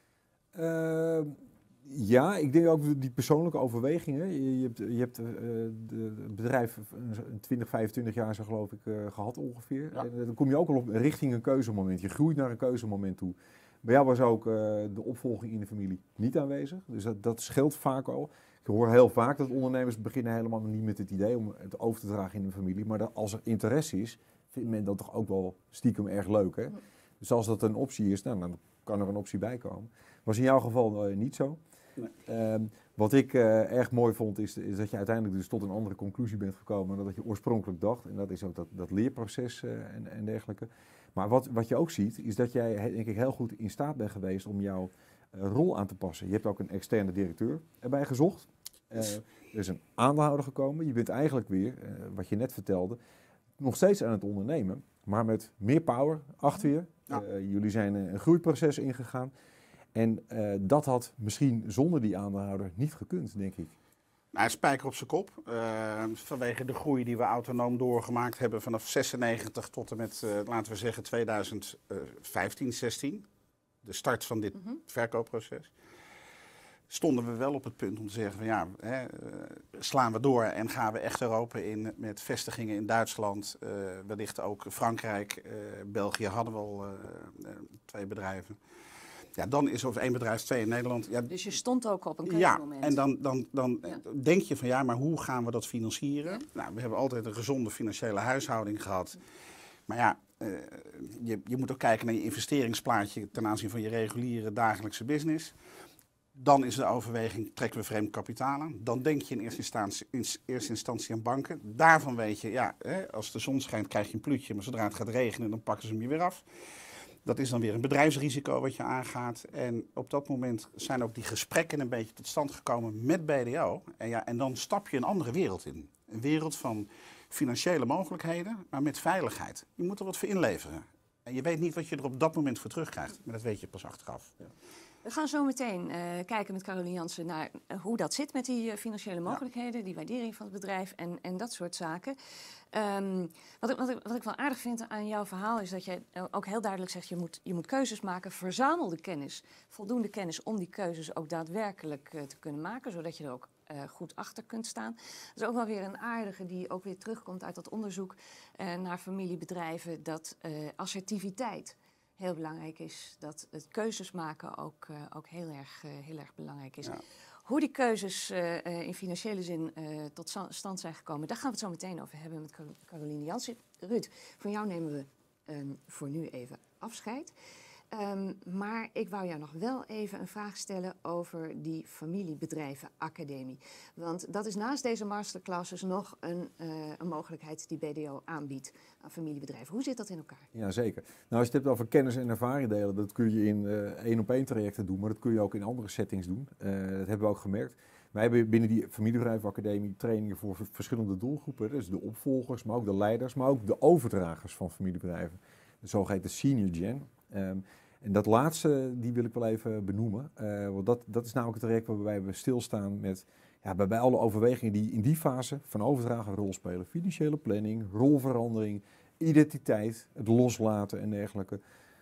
Ja, ik denk ook die persoonlijke overwegingen. Je hebt het bedrijf 20, 25 jaar zo geloof ik gehad ongeveer. Ja. En dan kom je ook al op richting een keuzemoment. Je groeit naar een keuzemoment toe. Bij jou was ook de opvolging in de familie niet aanwezig. Dus dat scheelt vaak al. Ik hoor heel vaak dat ondernemers beginnen helemaal niet met het idee om het over te dragen in de familie. Maar als er interesse is, vindt men dat toch ook wel stiekem erg leuk. Hè? Dus als dat een optie is, dan kan er een optie bij komen. Was in jouw geval niet zo. Nee. Wat ik erg mooi vond, is dat je uiteindelijk dus tot een andere conclusie bent gekomen dan dat je oorspronkelijk dacht. En dat is ook dat leerproces en dergelijke. Maar wat je ook ziet, is dat jij denk ik heel goed in staat bent geweest om jouw rol aan te passen. Je hebt ook een externe directeur erbij gezocht. Er is een aandeelhouder gekomen. Je bent eigenlijk weer, wat je net vertelde, nog steeds aan het ondernemen. Maar met meer power achter je. Ja. Jullie zijn een groeiproces ingegaan. En dat had misschien zonder die aandeelhouder niet gekund, denk ik. Nou, spijker op zijn kop. Vanwege de groei die we autonoom doorgemaakt hebben vanaf 96 tot en met, laten we zeggen, 2015, 16. de start van dit verkoopproces, stonden we wel op het punt om te zeggen van slaan we door en gaan we echt Europa in met vestigingen in Duitsland, wellicht ook Frankrijk, België hadden we al 2 bedrijven. Ja, dan is er 1 bedrijf, 2 in Nederland. Ja, dus je stond ook op een keuzemoment. Ja, en dan denk je van maar hoe gaan we dat financieren? Ja. Nou, we hebben altijd een gezonde financiële huishouding gehad. Maar je moet ook kijken naar je investeringsplaatje ten aanzien van je reguliere dagelijkse business. Dan is de overweging, trekken we vreemd kapitaal aan. Dan denk je in eerste instantie aan banken. Daarvan weet je, als de zon schijnt krijg je een pluutje. Maar zodra het gaat regenen, dan pakken ze hem je weer af. Dat is dan weer een bedrijfsrisico wat je aangaat. En op dat moment zijn ook die gesprekken een beetje tot stand gekomen met BDO. En dan stap je een andere wereld in. Een wereld van financiële mogelijkheden, maar met veiligheid. Je moet er wat voor inleveren. En je weet niet wat je er op dat moment voor terugkrijgt. Maar dat weet je pas achteraf. Ja. We gaan zo meteen kijken met Carolien Jansen naar hoe dat zit met die financiële mogelijkheden, die waardering van het bedrijf en dat soort zaken. Wat ik wel aardig vind aan jouw verhaal is dat je ook heel duidelijk zegt, je moet keuzes maken, verzamel de kennis, voldoende kennis om die keuzes ook daadwerkelijk te kunnen maken, zodat je er ook goed achter kunt staan. Dat is ook wel weer een aardige die ook weer terugkomt uit dat onderzoek naar familiebedrijven, dat assertiviteit heel belangrijk is, dat het keuzes maken ook heel erg belangrijk is. Ja. Hoe die keuzes in financiële zin tot stand zijn gekomen, daar gaan we het zo meteen over hebben met Caroline Jansen. Ruud, van jou nemen we voor nu even afscheid. Maar ik wou jou nog wel even een vraag stellen over die familiebedrijvenacademie. Want dat is naast deze masterclasses nog een mogelijkheid die BDO aanbiedt aan familiebedrijven. Hoe zit dat in elkaar? Ja, zeker. Nou, als je het hebt over kennis en ervaring delen, dat kun je in 1-op-1 trajecten doen, maar dat kun je ook in andere settings doen. Dat hebben we ook gemerkt. Wij hebben binnen die familiebedrijvenacademie trainingen voor verschillende doelgroepen. Dus de opvolgers, maar ook de leiders, maar ook de overdragers van familiebedrijven. De zogeheten senior gen. En dat laatste, die wil ik wel even benoemen. Want dat is namelijk het traject waarbij we stilstaan met bij alle overwegingen die in die fase van overdragen een rol spelen. Financiële planning, rolverandering, identiteit, het loslaten en dergelijke.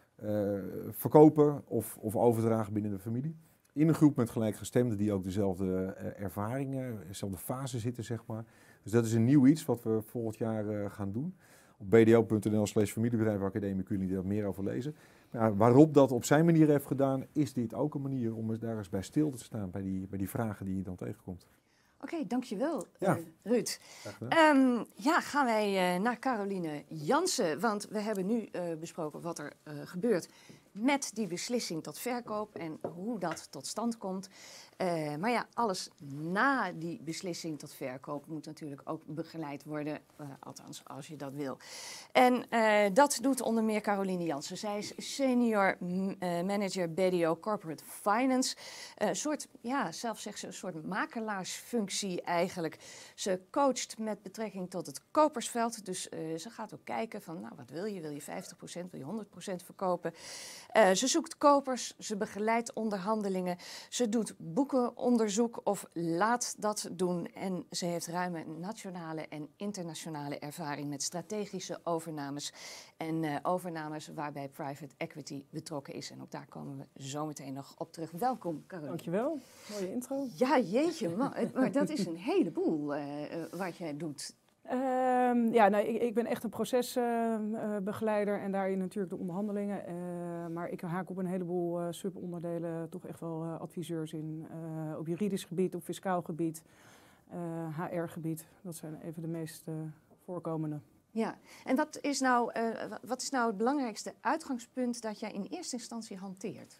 Verkopen of overdragen binnen de familie. In een groep met gelijkgestemden die ook dezelfde ervaringen, dezelfde fase zitten, zeg maar. Dus dat is een nieuw iets wat we volgend jaar gaan doen. Op bdo.nl/familiebedrijvenacademie kunnen jullie daar meer over lezen. Maar waarop dat op zijn manier heeft gedaan, is dit ook een manier om daar eens bij stil te staan, bij die vragen die je dan tegenkomt. Oké, dankjewel Ruud. Gaan wij naar Caroline Jansen, want we hebben nu besproken wat er gebeurt met die beslissing tot verkoop en hoe dat tot stand komt. Maar alles na die beslissing tot verkoop moet natuurlijk ook begeleid worden, althans als je dat wil. En dat doet onder meer Caroline Jansen. Zij is senior manager BDO Corporate Finance. Zelf zegt ze een soort makelaarsfunctie eigenlijk. Ze coacht met betrekking tot het kopersveld. Dus ze gaat ook kijken van, wat wil je? Wil je 50%, wil je 100% verkopen? Ze zoekt kopers, ze begeleidt onderhandelingen, ze doet boekenonderzoek of laat dat doen. En ze heeft ruime nationale en internationale ervaring met strategische overnames. En overnames waarbij private equity betrokken is. En ook daar komen we zo meteen nog op terug. Welkom, Caroline. Dankjewel. Mooie intro. Ja, jeetje, maar dat is een heleboel wat jij doet. Ik ben echt een procesbegeleider en daarin natuurlijk de onderhandelingen. Maar ik haak op een heleboel subonderdelen toch echt wel adviseurs in. Op juridisch gebied, op fiscaal gebied, HR-gebied. Dat zijn even de meest voorkomende. Ja, en wat is nou het belangrijkste uitgangspunt dat jij in eerste instantie hanteert?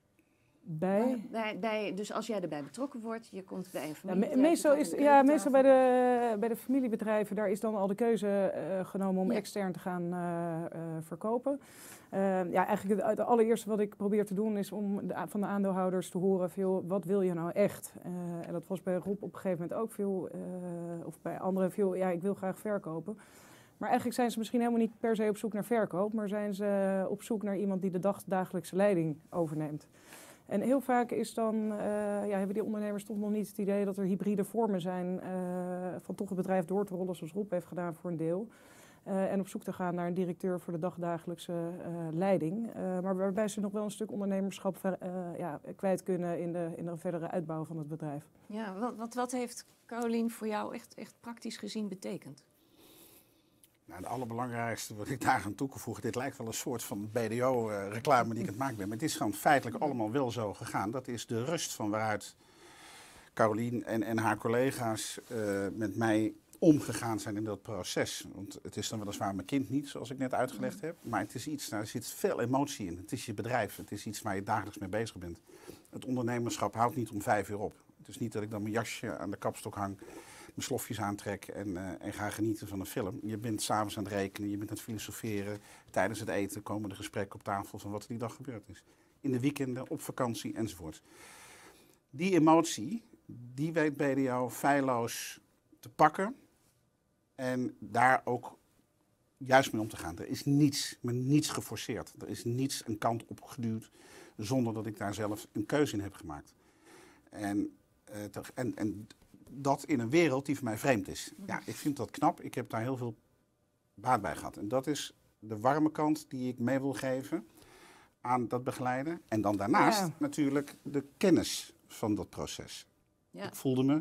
Dus als jij erbij betrokken wordt, je komt bij een familiebedrijf. Meestal bij de familiebedrijven, daar is dan al de keuze genomen om extern te gaan verkopen. Eigenlijk het allereerste wat ik probeer te doen is om van de aandeelhouders te horen veel, wat wil je nou echt? En dat was bij Rob op een gegeven moment ook veel, of bij anderen veel, ik wil graag verkopen. Maar eigenlijk zijn ze misschien helemaal niet per se op zoek naar verkoop, maar zijn ze op zoek naar iemand die de dagelijkse leiding overneemt. En heel vaak is dan, hebben die ondernemers toch nog niet het idee dat er hybride vormen zijn van toch het bedrijf door te rollen zoals Rob heeft gedaan voor een deel. En op zoek te gaan naar een directeur voor de dagdagelijkse leiding. Maar waarbij ze nog wel een stuk ondernemerschap kwijt kunnen in de verdere uitbouw van het bedrijf. Ja, wat heeft Carolien voor jou echt praktisch gezien betekend? Nou, het allerbelangrijkste wat ik daar aan toe kan voegen, dit lijkt wel een soort van BDO-reclame die ik aan het maken ben. Maar het is gewoon feitelijk allemaal wel zo gegaan. Dat is de rust van waaruit Carolien en haar collega's met mij omgegaan zijn in dat proces. Want het is dan weliswaar mijn kind niet, zoals ik net uitgelegd heb. Maar het is iets, daar zit veel emotie in. Het is je bedrijf. Het is iets waar je dagelijks mee bezig bent. Het ondernemerschap houdt niet om 5 uur op. Het is niet dat ik dan mijn jasje aan de kapstok hang, mijn slofjes aantrek en ga genieten van een film. Je bent s'avonds aan het rekenen, je bent aan het filosoferen. Tijdens het eten komen de gesprekken op tafel van wat er die dag gebeurd is. In de weekenden, op vakantie enzovoort. Die emotie, die weet BDO feilloos te pakken en daar ook juist mee om te gaan. Er is niets geforceerd. Er is niets een kant op geduwd zonder dat ik daar zelf een keuze in heb gemaakt. En dat in een wereld die voor mij vreemd is. Ja, ik vind dat knap. Ik heb daar heel veel baat bij gehad. En dat is de warme kant die ik mee wil geven aan dat begeleiden. En dan daarnaast natuurlijk de kennis van dat proces. Ja. Ik voelde me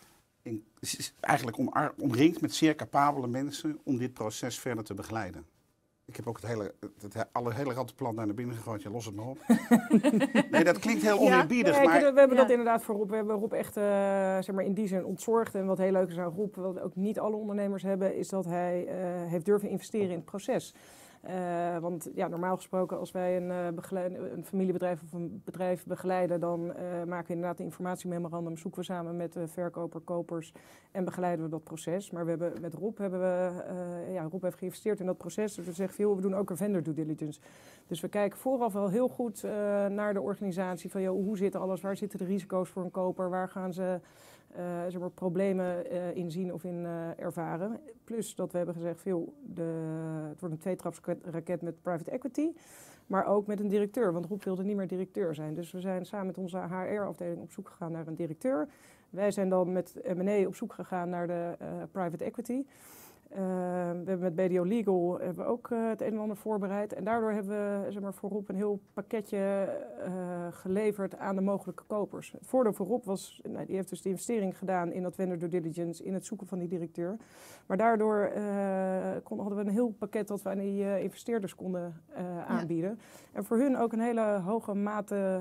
eigenlijk omringd met zeer capabele mensen om dit proces verder te begeleiden. Ik heb ook het hele rattenplan naar binnen gegooid. Ja, los het maar op. Nee, dat klinkt heel oneerbiedig. Ja, maar we hebben dat inderdaad voor Rob. We hebben Rob echt in die zin ontzorgd. En wat heel leuk is aan Rob, wat ook niet alle ondernemers hebben, is dat hij heeft durven investeren in het proces. Want ja, normaal gesproken als wij een familiebedrijf of een bedrijf begeleiden, dan maken we inderdaad een informatiememorandum, zoeken we samen met de verkoper, kopers en begeleiden we dat proces. Maar met Rob Rob heeft geïnvesteerd in dat proces. Dus we zeggen, we doen ook een vendor due diligence. Dus we kijken vooraf wel heel goed naar de organisatie van hoe zit alles, waar zitten de risico's voor een koper, waar gaan ze problemen in zien of in ervaren. Plus dat we hebben gezegd, het wordt een tweetrapsraket met private equity, maar ook met een directeur. Want Rob wilde niet meer directeur zijn. Dus we zijn samen met onze HR-afdeling op zoek gegaan naar een directeur. Wij zijn dan met M&A op zoek gegaan naar de private equity. We hebben met BDO Legal ook het een en ander voorbereid. En daardoor hebben we voor Rob een heel pakketje geleverd aan de mogelijke kopers. Het voordeel voor Rob was, die heeft dus de investering gedaan in dat vendor due diligence, in het zoeken van die directeur. Maar daardoor hadden we een heel pakket dat we aan die investeerders konden aanbieden. Ja. En voor hun ook een hele hoge mate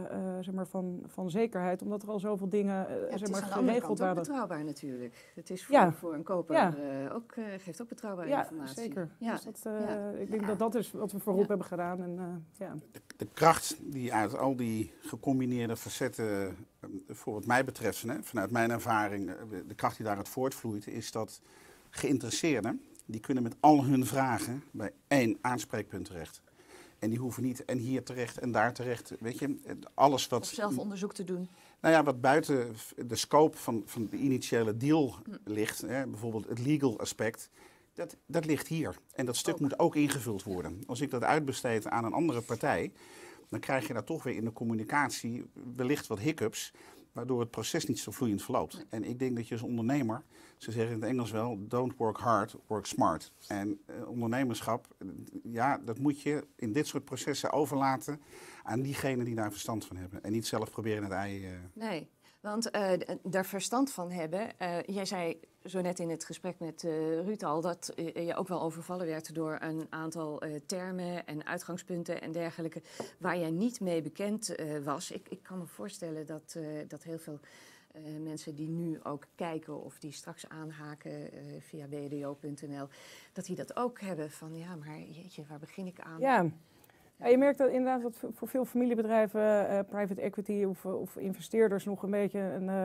van zekerheid, omdat er al zoveel dingen geregeld waren. Het is betrouwbaar natuurlijk. Het is voor een koper geeft ook betrouwbare informatie. Zeker. Ja, zeker. Ik denk dat is wat we voor Rob hebben gedaan. En, de kracht die uit al die gecombineerde facetten, voor wat mij betreft, vanuit mijn ervaring, de kracht die daaruit voortvloeit, is dat geïnteresseerden, die kunnen met al hun vragen bij één aanspreekpunt terecht. En die hoeven niet en hier terecht en daar terecht. Weet je, alles wat. Of zelf onderzoek te doen. Nou ja, wat buiten de scope van de initiële deal ligt, bijvoorbeeld het legal aspect, dat ligt hier. En dat stuk moet ook ingevuld worden. Als ik dat uitbesteed aan een andere partij, dan krijg je daar toch weer in de communicatie wellicht wat hiccups, waardoor het proces niet zo vloeiend verloopt. En ik denk dat je als ondernemer, ze zeggen in het Engels wel, don't work hard, work smart. En ondernemerschap, dat moet je in dit soort processen overlaten aan diegenen die daar verstand van hebben. En niet zelf proberen het ei. Nee, want daar verstand van hebben. Jij zei zo net in het gesprek met Ruud al dat je ook wel overvallen werd door een aantal termen en uitgangspunten en dergelijke waar jij niet mee bekend was. Ik kan me voorstellen dat heel veel mensen die nu ook kijken of die straks aanhaken via bdo.nl, dat die dat ook hebben van maar jeetje, waar begin ik aan? Ja. Ja, je merkt dat inderdaad dat voor veel familiebedrijven, private equity of investeerders nog een beetje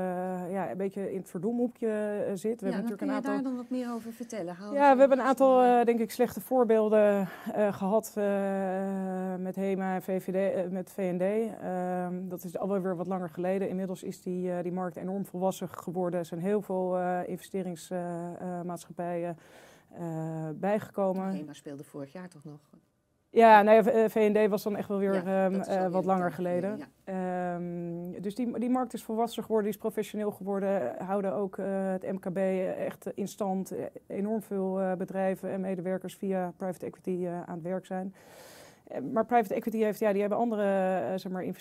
in het verdomhoekje zit. We hebben kun je daar dan wat meer over vertellen? We hebben een aantal, denk ik, slechte voorbeelden gehad met HEMA en met VND. Dat is alweer weer wat langer geleden. Inmiddels is die markt enorm volwassen geworden. Er zijn heel veel investeringsmaatschappijen bijgekomen. HEMA speelde vorig jaar toch nog? Ja, nou ja, V&D was dan echt wel weer dat is al wat heel langer lang geleden. Dus die markt is volwassen geworden, die is professioneel geworden. Houden ook het MKB echt in stand. Enorm veel bedrijven en medewerkers via private equity aan het werk zijn. Maar private equity die hebben andere zeg maar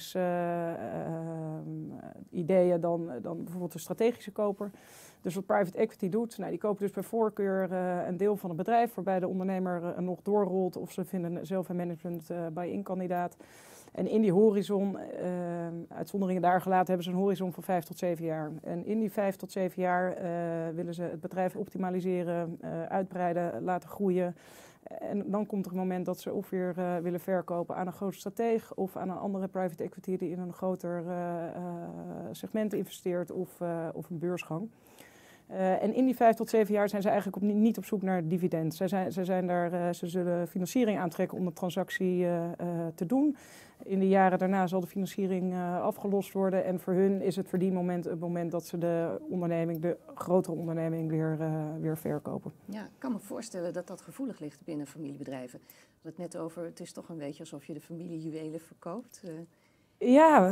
investeringsideeën dan bijvoorbeeld de strategische koper. Dus wat private equity doet, die kopen dus bij voorkeur een deel van het bedrijf, waarbij de ondernemer nog doorrolt of ze vinden zelf een management buy-in kandidaat. En in die horizon, uitzonderingen daar gelaten, hebben ze een horizon van 5 tot 7 jaar. En in die 5 tot 7 jaar willen ze het bedrijf optimaliseren, uitbreiden, laten groeien. En dan komt er een moment dat ze of weer willen verkopen aan een grote strateeg of aan een andere private equity die in een groter segment investeert of een beursgang. En in die 5 tot 7 jaar zijn ze eigenlijk niet op zoek naar dividend. Ze zullen financiering aantrekken om de transactie te doen. In de jaren daarna zal de financiering afgelost worden. En voor hun is het verdienmoment het moment dat ze de grotere onderneming weer verkopen. Ja, ik kan me voorstellen dat dat gevoelig ligt binnen familiebedrijven. We hadden het net over, het is toch een beetje alsof je de familiejuwelen verkoopt. Ja,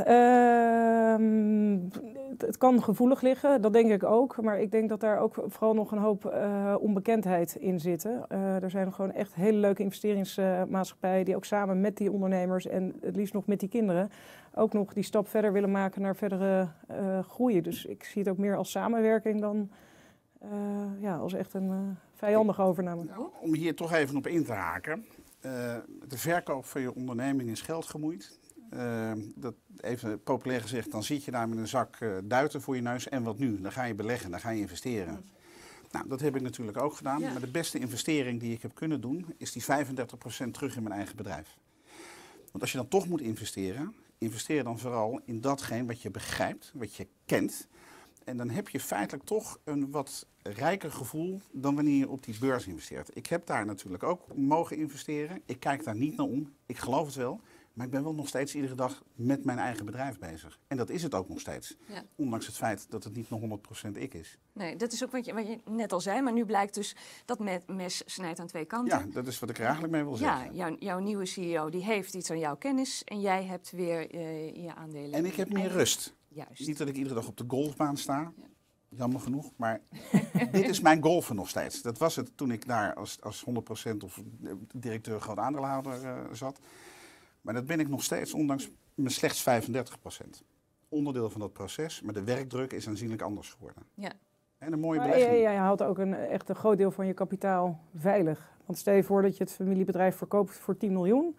het kan gevoelig liggen, dat denk ik ook. Maar ik denk dat daar ook vooral nog een hoop onbekendheid in zit. Er zijn gewoon echt hele leuke investeringsmaatschappijen die ook samen met die ondernemers en het liefst nog met die kinderen ook nog die stap verder willen maken naar verdere groei. Dus ik zie het ook meer als samenwerking dan als echt een vijandige overname. Nou, om hier toch even op in te haken. De verkoop van je onderneming is geld gemoeid. Dat even populair gezegd, dan zit je daar met een zak duiten voor je neus en wat nu? Dan ga je beleggen, dan ga je investeren. Nou, dat heb ik natuurlijk ook gedaan. Ja. Maar de beste investering die ik heb kunnen doen, is die 35% terug in mijn eigen bedrijf. Want als je dan toch moet investeren, investeer dan vooral in datgene wat je begrijpt, wat je kent. En dan heb je feitelijk toch een wat rijker gevoel dan wanneer je op die beurs investeert. Ik heb daar natuurlijk ook mogen investeren. Ik kijk daar niet naar om. Ik geloof het wel. Maar ik ben wel nog steeds iedere dag met mijn eigen bedrijf bezig. En dat is het ook nog steeds. Ja. Ondanks het feit dat het niet nog 100% ik is. Nee, dat is ook wat je net al zei. Maar nu blijkt dus dat mes snijdt aan twee kanten. Ja, dat is wat ik er eigenlijk mee wil zeggen. Ja, jouw nieuwe CEO die heeft iets aan jouw kennis. En jij hebt weer je aandelen. En ik heb meer rust. Juist. Niet dat ik iedere dag op de golfbaan sta. Ja. Jammer genoeg. Maar dit is mijn golfen nog steeds. Dat was het toen ik daar als 100% of directeur groot aandeelhouder zat. Maar dat ben ik nog steeds, ondanks mijn slechts 35%. Onderdeel van dat proces, maar de werkdruk is aanzienlijk anders geworden. Ja. En een mooie belegging. Ja, je houdt ook echt een groot deel van je kapitaal veilig. Want stel je voor dat je het familiebedrijf verkoopt voor 10 miljoen.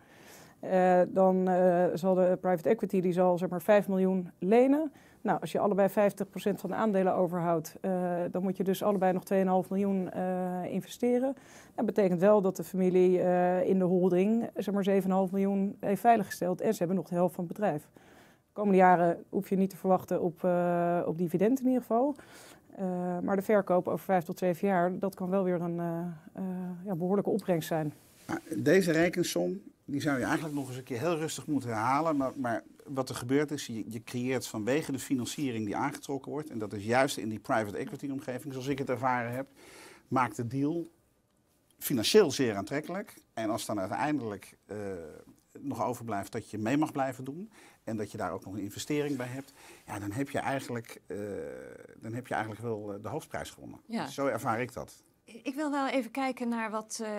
Dan zal de private equity die zal, zeg maar, 5 miljoen lenen. Nou, als je allebei 50% van de aandelen overhoudt, dan moet je dus allebei nog 2,5 miljoen investeren. Dat betekent wel dat de familie in de holding, zeg maar, 7,5 miljoen heeft veiliggesteld. En ze hebben nog de helft van het bedrijf. De komende jaren hoef je niet te verwachten op dividend in ieder geval. Maar de verkoop over 5 tot 7 jaar, dat kan wel weer een behoorlijke opbrengst zijn. Deze rekensom, die zou je eigenlijk nog eens een keer heel rustig moeten herhalen. Maar wat er gebeurt is, je creëert vanwege de financiering die aangetrokken wordt, en dat is juist in die private equity omgeving, zoals ik het ervaren heb, maakt de deal financieel zeer aantrekkelijk. En als dan uiteindelijk nog overblijft dat je mee mag blijven doen en dat je daar ook nog een investering bij hebt, ja, dan heb je eigenlijk wel de hoofdprijs gewonnen. Ja. Zo ervaar ik dat. Ik wil wel even kijken naar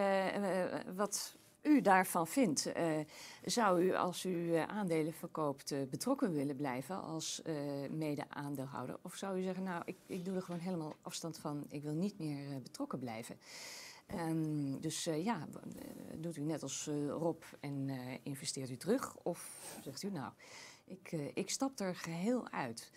wat u daarvan vindt. Zou u, als u aandelen verkoopt, betrokken willen blijven als mede-aandeelhouder? Of zou u zeggen, nou, ik doe er gewoon helemaal afstand van, ik wil niet meer betrokken blijven? Doet u net als Rob en investeert u terug? Of zegt u, nou, ik stap er geheel uit?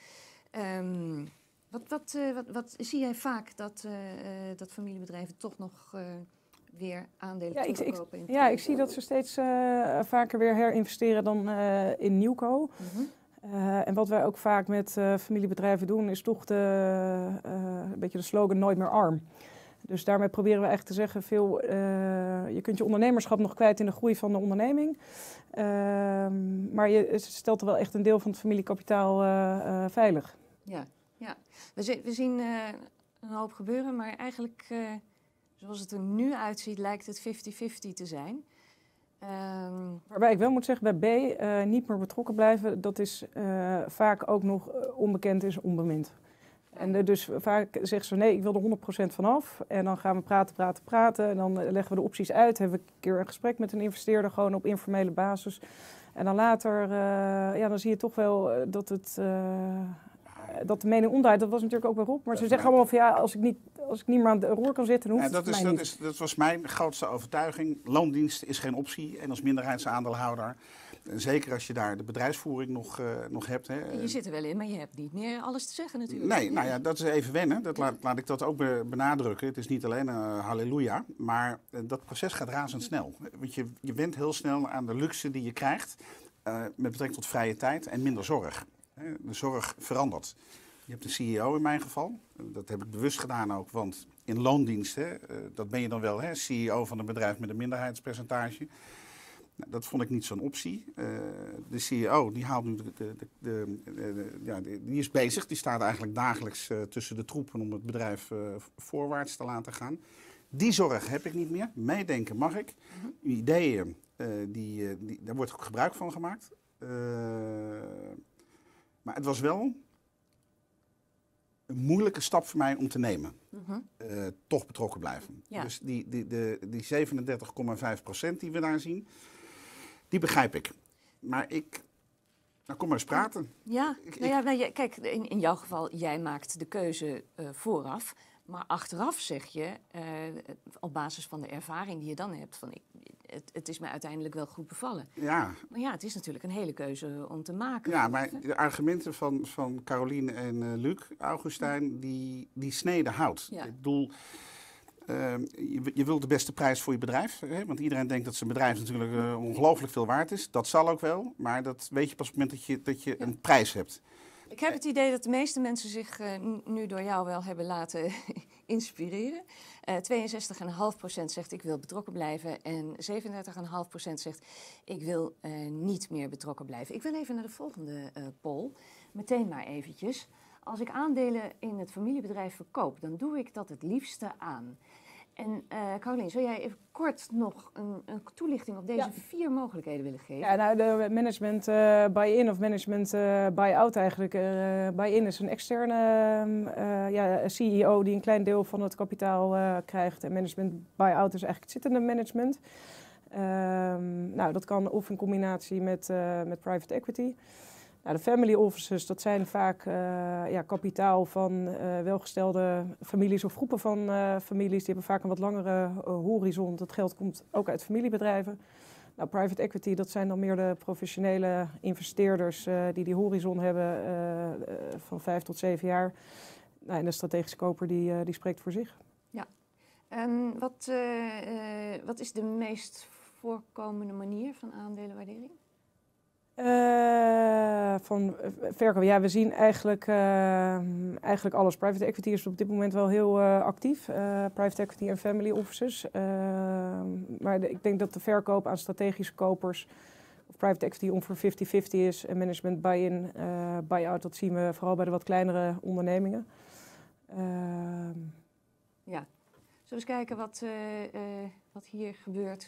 Wat zie jij vaak dat familiebedrijven toch nog weer aandelen toeverkopen? Ik zie dat ze steeds vaker weer herinvesteren dan in nieuwco. Mm-hmm. En wat wij ook vaak met familiebedrijven doen, is toch een beetje de slogan nooit meer arm. Dus daarmee proberen we eigenlijk te zeggen, je kunt je ondernemerschap nog kwijt in de groei van de onderneming. Maar je stelt er wel echt een deel van het familiekapitaal veilig. Ja. We zien een hoop gebeuren, maar eigenlijk, zoals het er nu uitziet, lijkt het 50-50 te zijn. Waarbij ik wel moet zeggen, bij B, niet meer betrokken blijven, dat is vaak ook nog onbekend is onbemind. En dus vaak zeggen ze, nee, ik wil er 100% vanaf. En dan gaan we praten. En dan leggen we de opties uit. Hebben we een keer een gesprek met een investeerder, gewoon op informele basis. En dan later, dan zie je toch wel dat de mening omdraait. Dat was natuurlijk ook bij Rob. Maar ze zeggen allemaal van, als ik niet meer aan de roer kan zitten, dan hoeft het mij niet. Dat was mijn grootste overtuiging. Loondienst is geen optie. En als minderheidsaandeelhouder, zeker als je daar de bedrijfsvoering nog hebt. Hè. Je zit er wel in, maar je hebt niet meer alles te zeggen natuurlijk. Nee, nou ja, dat is even wennen. Laat ik dat ook benadrukken. Het is niet alleen halleluja, maar dat proces gaat razendsnel. Want je went heel snel aan de luxe die je krijgt met betrekking tot vrije tijd en minder zorg. De zorg verandert. Je hebt een CEO in mijn geval. Dat heb ik bewust gedaan ook, want in loondienst, dat ben je dan wel, CEO van een bedrijf met een minderheidspercentage. Nou, dat vond ik niet zo'n optie. De CEO die haalt nu die is bezig. Die staat eigenlijk dagelijks tussen de troepen om het bedrijf voorwaarts te laten gaan. Die zorg heb ik niet meer. Meedenken mag ik. Ideeën, daar wordt ook gebruik van gemaakt. Maar het was wel een moeilijke stap voor mij om te nemen. Toch betrokken blijven. Ja. Dus die 37,5% die we daar zien, die begrijp ik. Maar nou, kom maar eens praten. Ja, kijk, in jouw geval, jij maakt de keuze vooraf. Maar achteraf zeg je, op basis van de ervaring die je dan hebt, van het is mij uiteindelijk wel goed bevallen. Ja. Maar ja, het is natuurlijk een hele keuze om te maken. Ja, maar de argumenten van Caroline en Luc Augustijn, die sneden hout. Ja. Ik bedoel, je wilt de beste prijs voor je bedrijf. Hè? Want iedereen denkt dat zijn bedrijf natuurlijk ongelooflijk veel waard is. Dat zal ook wel, maar dat weet je pas op het moment dat je een prijs hebt. Ik heb het idee dat de meeste mensen zich nu door jou wel hebben laten inspireren. 62,5% zegt ik wil betrokken blijven en 37,5% zegt ik wil niet meer betrokken blijven. Ik wil even naar de volgende poll. Meteen maar eventjes. Als ik aandelen in het familiebedrijf verkoop, dan doe ik dat het liefste aan. En Caroline, zou jij even kort nog een toelichting op deze 4 mogelijkheden willen geven? Ja, nou, de management buy-in of management buy-out eigenlijk. Buy-in is een externe CEO die een klein deel van het kapitaal krijgt. En management buy-out is eigenlijk het zittende management. Dat kan of in combinatie met private equity. Nou, de family offices, dat zijn vaak kapitaal van welgestelde families of groepen van families. Die hebben vaak een wat langere horizon. Dat geld komt ook uit familiebedrijven. Nou, private equity, dat zijn dan meer de professionele investeerders die horizon hebben van 5 tot 7 jaar. Nou, en de strategische koper die spreekt voor zich. Ja. Wat is de meest voorkomende manier van aandelenwaardering? Van verkoop. Ja, we zien eigenlijk alles. Private equity is op dit moment wel heel actief. Private equity en family offices. Maar ik denk dat de verkoop aan strategische kopers of private equity ongeveer 50-50 is. En management buy-in, buy-out, dat zien we vooral bij de wat kleinere ondernemingen. Ja. Zullen we eens kijken wat hier gebeurt?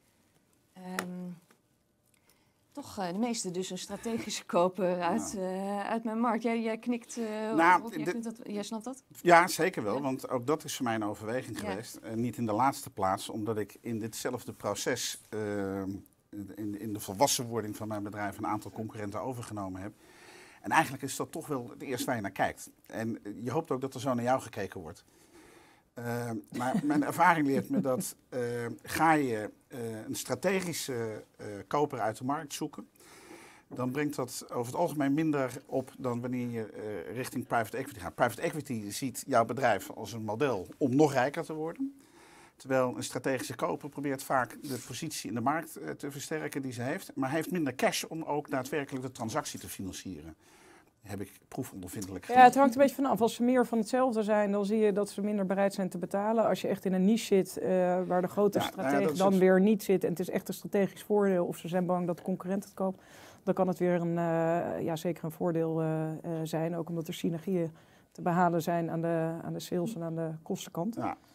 Toch de meeste dus een strategische koper uit mijn markt. Jij knikt, jij snapt dat? Ja, zeker wel, want ook dat is voor mij een overweging geweest. Niet in de laatste plaats, omdat ik in ditzelfde proces, in de volwassenwording van mijn bedrijf, een aantal concurrenten overgenomen heb. En eigenlijk is dat toch wel het eerste waar je naar kijkt. En je hoopt ook dat er zo naar jou gekeken wordt. Maar mijn ervaring leert me dat ga je een strategische koper uit de markt zoeken, dan brengt dat over het algemeen minder op dan wanneer je richting private equity gaat. Private equity ziet jouw bedrijf als een model om nog rijker te worden. Terwijl een strategische koper probeert vaak de positie in de markt te versterken die ze heeft, maar heeft minder cash om ook daadwerkelijk de transactie te financieren. Heb ik proefondervindelijk gedaan. Ja, het hangt een beetje vanaf. Als ze meer van hetzelfde zijn, dan zie je dat ze minder bereid zijn te betalen. Als je echt in een niche zit, waar de grote stratege dan weer niet zit en het is echt een strategisch voordeel, of ze zijn bang dat de concurrent het koopt, dan kan het weer zeker een voordeel zijn. Ook omdat er synergieën te behalen zijn aan de sales en aan de kostenkant. Ja.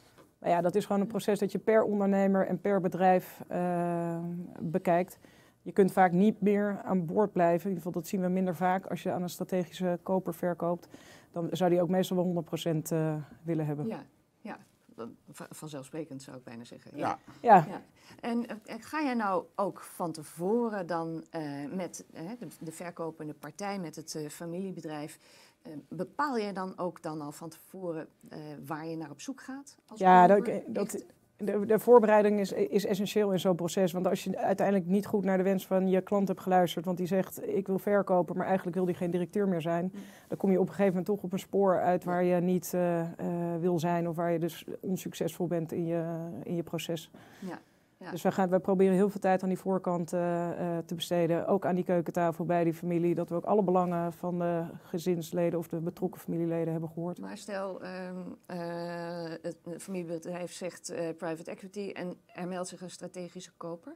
Maar ja, dat is gewoon een proces dat je per ondernemer en per bedrijf bekijkt. Je kunt vaak niet meer aan boord blijven. In ieder geval, dat zien we minder vaak. Als je aan een strategische koper verkoopt, dan zou die ook meestal wel 100% willen hebben. Ja, ja. Vanzelfsprekend zou ik bijna zeggen. Ja. Ja. Ja. En ga jij nou ook van tevoren dan met de verkopende partij, met het familiebedrijf, bepaal je dan ook dan al van tevoren waar je naar op zoek gaat? Als Ja, koper? de voorbereiding is essentieel in zo'n proces. Want als je uiteindelijk niet goed naar de wens van je klant hebt geluisterd, want die zegt ik wil verkopen, maar eigenlijk wil die geen directeur meer zijn, dan kom je op een gegeven moment toch op een spoor uit waar je niet wil zijn of waar je dus onsuccesvol bent in je proces. Ja. Ja. Dus we proberen heel veel tijd aan die voorkant te besteden. Ook aan die keukentafel bij die familie. Dat we ook alle belangen van de gezinsleden of de betrokken familieleden hebben gehoord. Maar stel, het familiebedrijf zegt private equity en er meldt zich een strategische koper.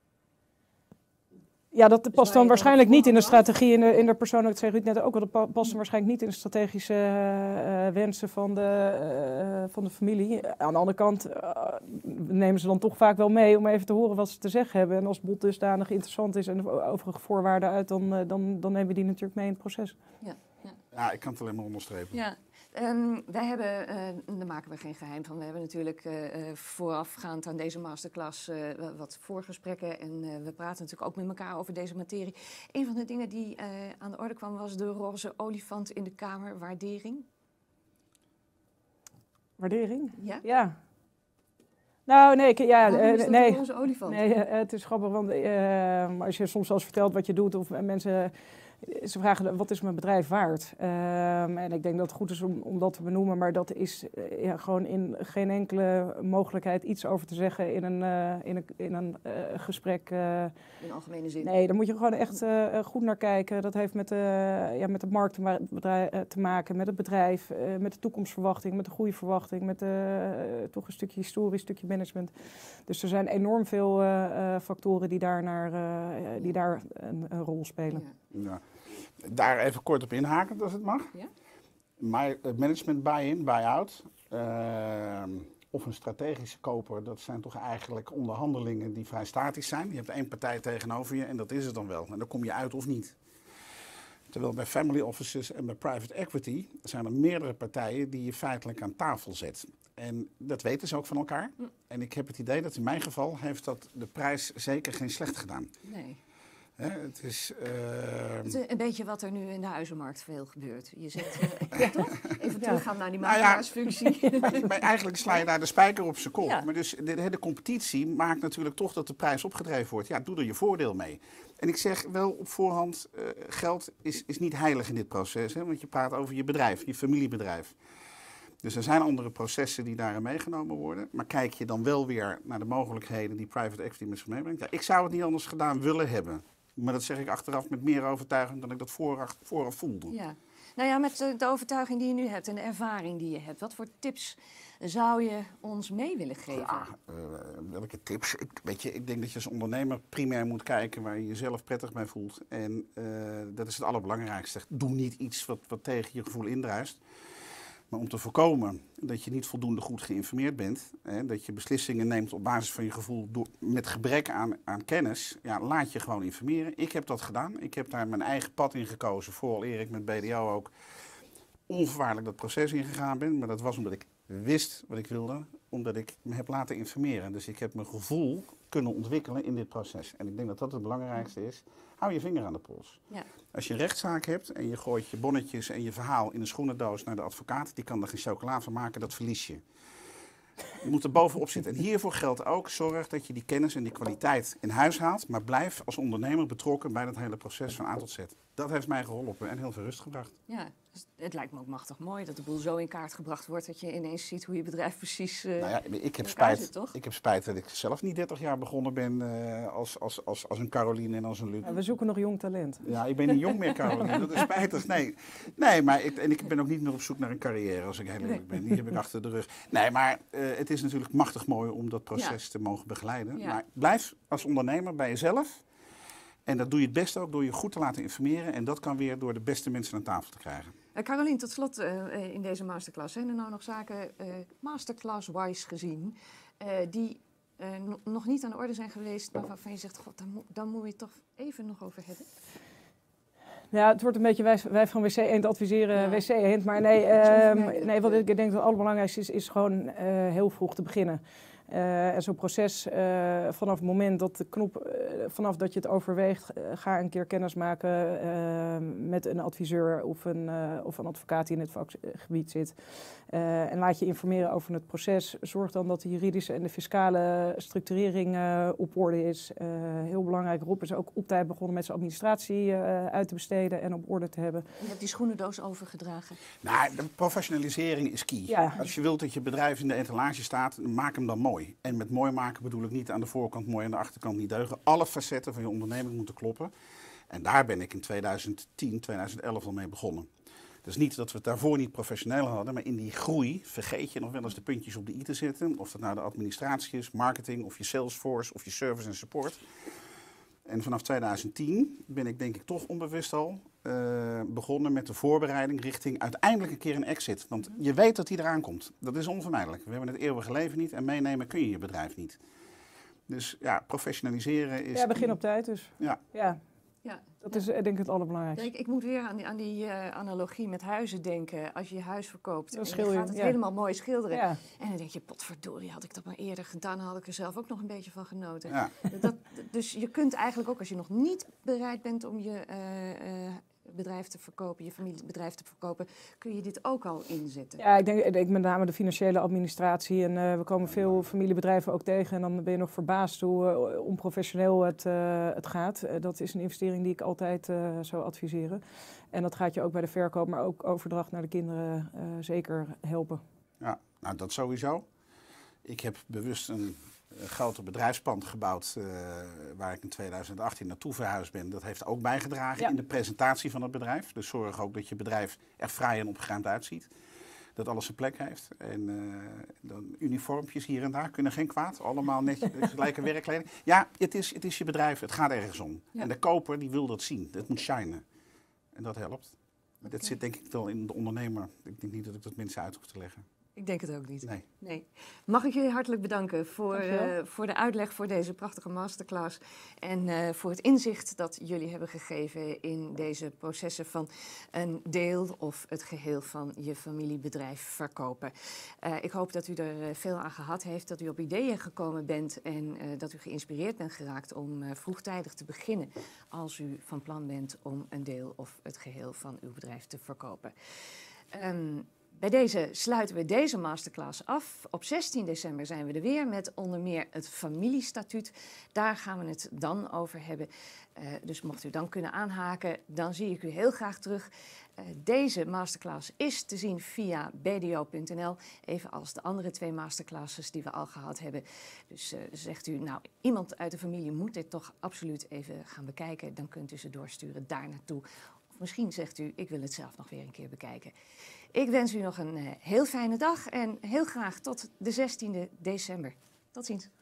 Ja, dat Dus past waar dan je waarschijnlijk dan niet in de voorhand strategie, in de persoonlijke, dat zeg ik net ook wel, dat past dan waarschijnlijk niet in de strategische wensen van de familie. Aan de andere kant nemen ze dan toch vaak wel mee om even te horen wat ze te zeggen hebben. En als het bod dusdanig interessant is en de overige voorwaarden uit, dan nemen we die natuurlijk mee in het proces. Ja, ik kan het alleen maar onderstrepen. Ja. Wij hebben, daar maken we geen geheim van, we hebben natuurlijk voorafgaand aan deze masterclass wat voorgesprekken en we praten natuurlijk ook met elkaar over deze materie. Een van de dingen die aan de orde kwam was de roze olifant in de Kamer, waardering. Waardering? Ja? Ja. Nou, nee. Waarom is dat Nee. een roze olifant? Nee, het is grappig, want als je soms wel eens vertelt wat je doet of mensen, ze vragen wat is mijn bedrijf waard? En ik denk dat het goed is om dat te benoemen, maar dat is gewoon in geen enkele mogelijkheid iets over te zeggen in een gesprek. In algemene zin. Nee, daar moet je gewoon echt goed naar kijken. Dat heeft met de markt te maken, met het bedrijf, met de toekomstverwachting, met de groeiverwachting, met toch een stukje historie, een stukje management. Dus er zijn enorm veel factoren die daar een rol spelen. Ja. Ja. Daar even kort op inhaken, als het mag. Ja? Maar management buy-in, buy-out of een strategische koper, dat zijn toch eigenlijk onderhandelingen die vrij statisch zijn. Je hebt één partij tegenover je en dat is het dan wel. En dan kom je uit of niet. Terwijl bij family offices en bij private equity zijn er meerdere partijen die je feitelijk aan tafel zet. En dat weten ze ook van elkaar. En ik heb het idee dat in mijn geval heeft dat de prijs zeker geen slecht gedaan. Nee. Het is... Het is een beetje wat er nu in de huizenmarkt veel gebeurt. Je zit toch? Even teruggaan naar die Nou ja. makelaarsfunctie. Maar eigenlijk sla je daar de spijker op zijn kop. Ja. Maar dus de competitie maakt natuurlijk toch dat de prijs opgedreven wordt. Ja, doe er je voordeel mee. En ik zeg wel op voorhand, geld is niet heilig in dit proces. Hè? Want je praat over je bedrijf, je familiebedrijf. Dus er zijn andere processen die daarin meegenomen worden. Maar kijk je dan wel weer naar de mogelijkheden die private equity met zich meebrengt. Ja, ik zou het niet anders gedaan willen hebben. Maar dat zeg ik achteraf met meer overtuiging dan ik dat vooraf voelde. Ja. Nou ja, met de overtuiging die je nu hebt en de ervaring die je hebt, wat voor tips zou je ons mee willen geven? Ja, welke tips? Ik denk dat je als ondernemer primair moet kijken waar je jezelf prettig bij voelt. En dat is het allerbelangrijkste. Doe niet iets wat tegen je gevoel indruist. Maar om te voorkomen dat je niet voldoende goed geïnformeerd bent, dat je beslissingen neemt op basis van je gevoel met gebrek aan kennis, ja, laat je gewoon informeren. Ik heb dat gedaan. Ik heb daar mijn eigen pad in gekozen, vooral eer ik met BDO ook onvoorwaardelijk dat proces ingegaan ben. Maar dat was omdat ik wist wat ik wilde, omdat ik me heb laten informeren. Dus ik heb mijn gevoel kunnen ontwikkelen in dit proces. En ik denk dat dat het belangrijkste is. Hou je vinger aan de pols. Ja. Als je een rechtszaak hebt en je gooit je bonnetjes en je verhaal in een schoenendoos naar de advocaat, die kan er geen chocola van maken, dat verlies je. Je moet er bovenop zitten. En hiervoor geldt ook, zorg dat je die kennis en die kwaliteit in huis haalt, maar blijf als ondernemer betrokken bij dat hele proces van A tot Z. Dat heeft mij geholpen en heel veel rust gebracht. Ja, dus het lijkt me ook machtig mooi dat de boel zo in kaart gebracht wordt dat je ineens ziet hoe je bedrijf precies Nou ja, ik heb elkaar spijt. zit, toch? Ik heb spijt dat ik zelf niet 30 jaar begonnen ben als een Caroline en als een Luc. Ja, we zoeken nog jong talent. Ja, ik ben niet jong meer, Caroline. Dat is spijtig. Nee, maar ik ben ook niet meer op zoek naar een carrière, als ik heel eerlijk ben. Die heb ik achter de rug. Nee, maar het is natuurlijk machtig mooi om dat proces te mogen begeleiden. Ja. Maar blijf als ondernemer bij jezelf. En dat doe je het beste ook door je goed te laten informeren. En dat kan weer door de beste mensen aan tafel te krijgen. Carolien, tot slot in deze masterclass. Zijn er nou nog zaken masterclass-wise gezien die nog niet aan de orde zijn geweest, maar waarvan je zegt, god, daar moet je het toch even nog over hebben? Ja, het wordt een beetje wij van WC Eend adviseren WC Eend. Maar nee, wat ik denk dat het allerbelangrijkste is gewoon heel vroeg te beginnen. En zo'n proces, vanaf het moment dat de knop, vanaf dat je het overweegt, ga een keer kennis maken met een adviseur of een advocaat die in het vakgebied zit. En laat je informeren over het proces. Zorg dan dat de juridische en de fiscale structurering op orde is. Heel belangrijk, Rob is ook op tijd begonnen met zijn administratie uit te besteden en op orde te hebben. Je hebt die schoenendoos overgedragen. Nou, de professionalisering is key. Ja. Als je wilt dat je bedrijf in de etalage staat, maak hem dan mooi. En met mooi maken bedoel ik niet aan de voorkant mooi en aan de achterkant niet deugen. Alle facetten van je onderneming moeten kloppen. En daar ben ik in 2010, 2011 al mee begonnen. Dus niet dat we het daarvoor niet professioneel hadden, maar in die groei vergeet je nog wel eens de puntjes op de i te zetten. Of dat nou de administratie is, marketing of je Salesforce of je service en support. En vanaf 2010 ben ik denk ik toch onbewust al begonnen met de voorbereiding richting uiteindelijk een keer een exit. Want je weet dat die eraan komt. Dat is onvermijdelijk. We hebben het eeuwige leven niet en meenemen kun je je bedrijf niet. Dus ja, professionaliseren is... Ja, begin op tijd dus. Ja. Ja. Ja. Dat is denk ik het allerbelangrijkste. Ik moet weer aan die analogie met huizen denken. Als je je huis verkoopt en je schilder je, gaat het helemaal mooi schilderen. Ja. En dan denk je, potverdorie, had ik dat maar eerder gedaan, had ik er zelf ook nog een beetje van genoten. Ja. Dus je kunt eigenlijk ook, als je nog niet bereid bent om je bedrijf te verkopen, je familiebedrijf te verkopen, kun je dit ook al inzetten. Ja, ik denk met name de financiële administratie. En we komen veel familiebedrijven ook tegen. En dan ben je nog verbaasd hoe onprofessioneel het gaat. Dat is een investering die ik altijd zou adviseren. En dat gaat je ook bij de verkoop, maar ook overdracht naar de kinderen zeker helpen. Ja, nou dat sowieso. Ik heb bewust een groter bedrijfspand gebouwd waar ik in 2018 naartoe verhuisd ben. Dat heeft ook bijgedragen in de presentatie van het bedrijf. Dus zorg ook dat je bedrijf er fraai en opgeruimd uitziet. Dat alles zijn plek heeft. En dan uniformpjes hier en daar kunnen geen kwaad. Allemaal netjes, gelijke werkkleding. Ja, het is je bedrijf. Het gaat ergens om. Ja. En de koper die wil dat zien. Het moet shinen. En dat helpt. Okay. Dat zit denk ik wel in de ondernemer. Ik denk niet dat ik dat mensen uit hoef te leggen. Ik denk het ook niet. Nee. Mag ik jullie hartelijk bedanken voor de uitleg, voor deze prachtige masterclass. En voor het inzicht dat jullie hebben gegeven in deze processen van een deel of het geheel van je familiebedrijf verkopen. Ik hoop dat u er veel aan gehad heeft, dat u op ideeën gekomen bent en dat u geïnspireerd bent geraakt om vroegtijdig te beginnen als u van plan bent om een deel of het geheel van uw bedrijf te verkopen. Bij deze sluiten we deze masterclass af. Op 16 december zijn we er weer met onder meer het familiestatuut. Daar gaan we het dan over hebben. Dus mocht u dan kunnen aanhaken, dan zie ik u heel graag terug. Deze masterclass is te zien via bdo.nl, even als de andere 2 masterclasses die we al gehad hebben. Dus zegt u, nou, iemand uit de familie moet dit toch absoluut even gaan bekijken. Dan kunt u ze doorsturen daar naartoe. Of misschien zegt u, ik wil het zelf nog weer een keer bekijken. Ik wens u nog een heel fijne dag en heel graag tot de 16e december. Tot ziens.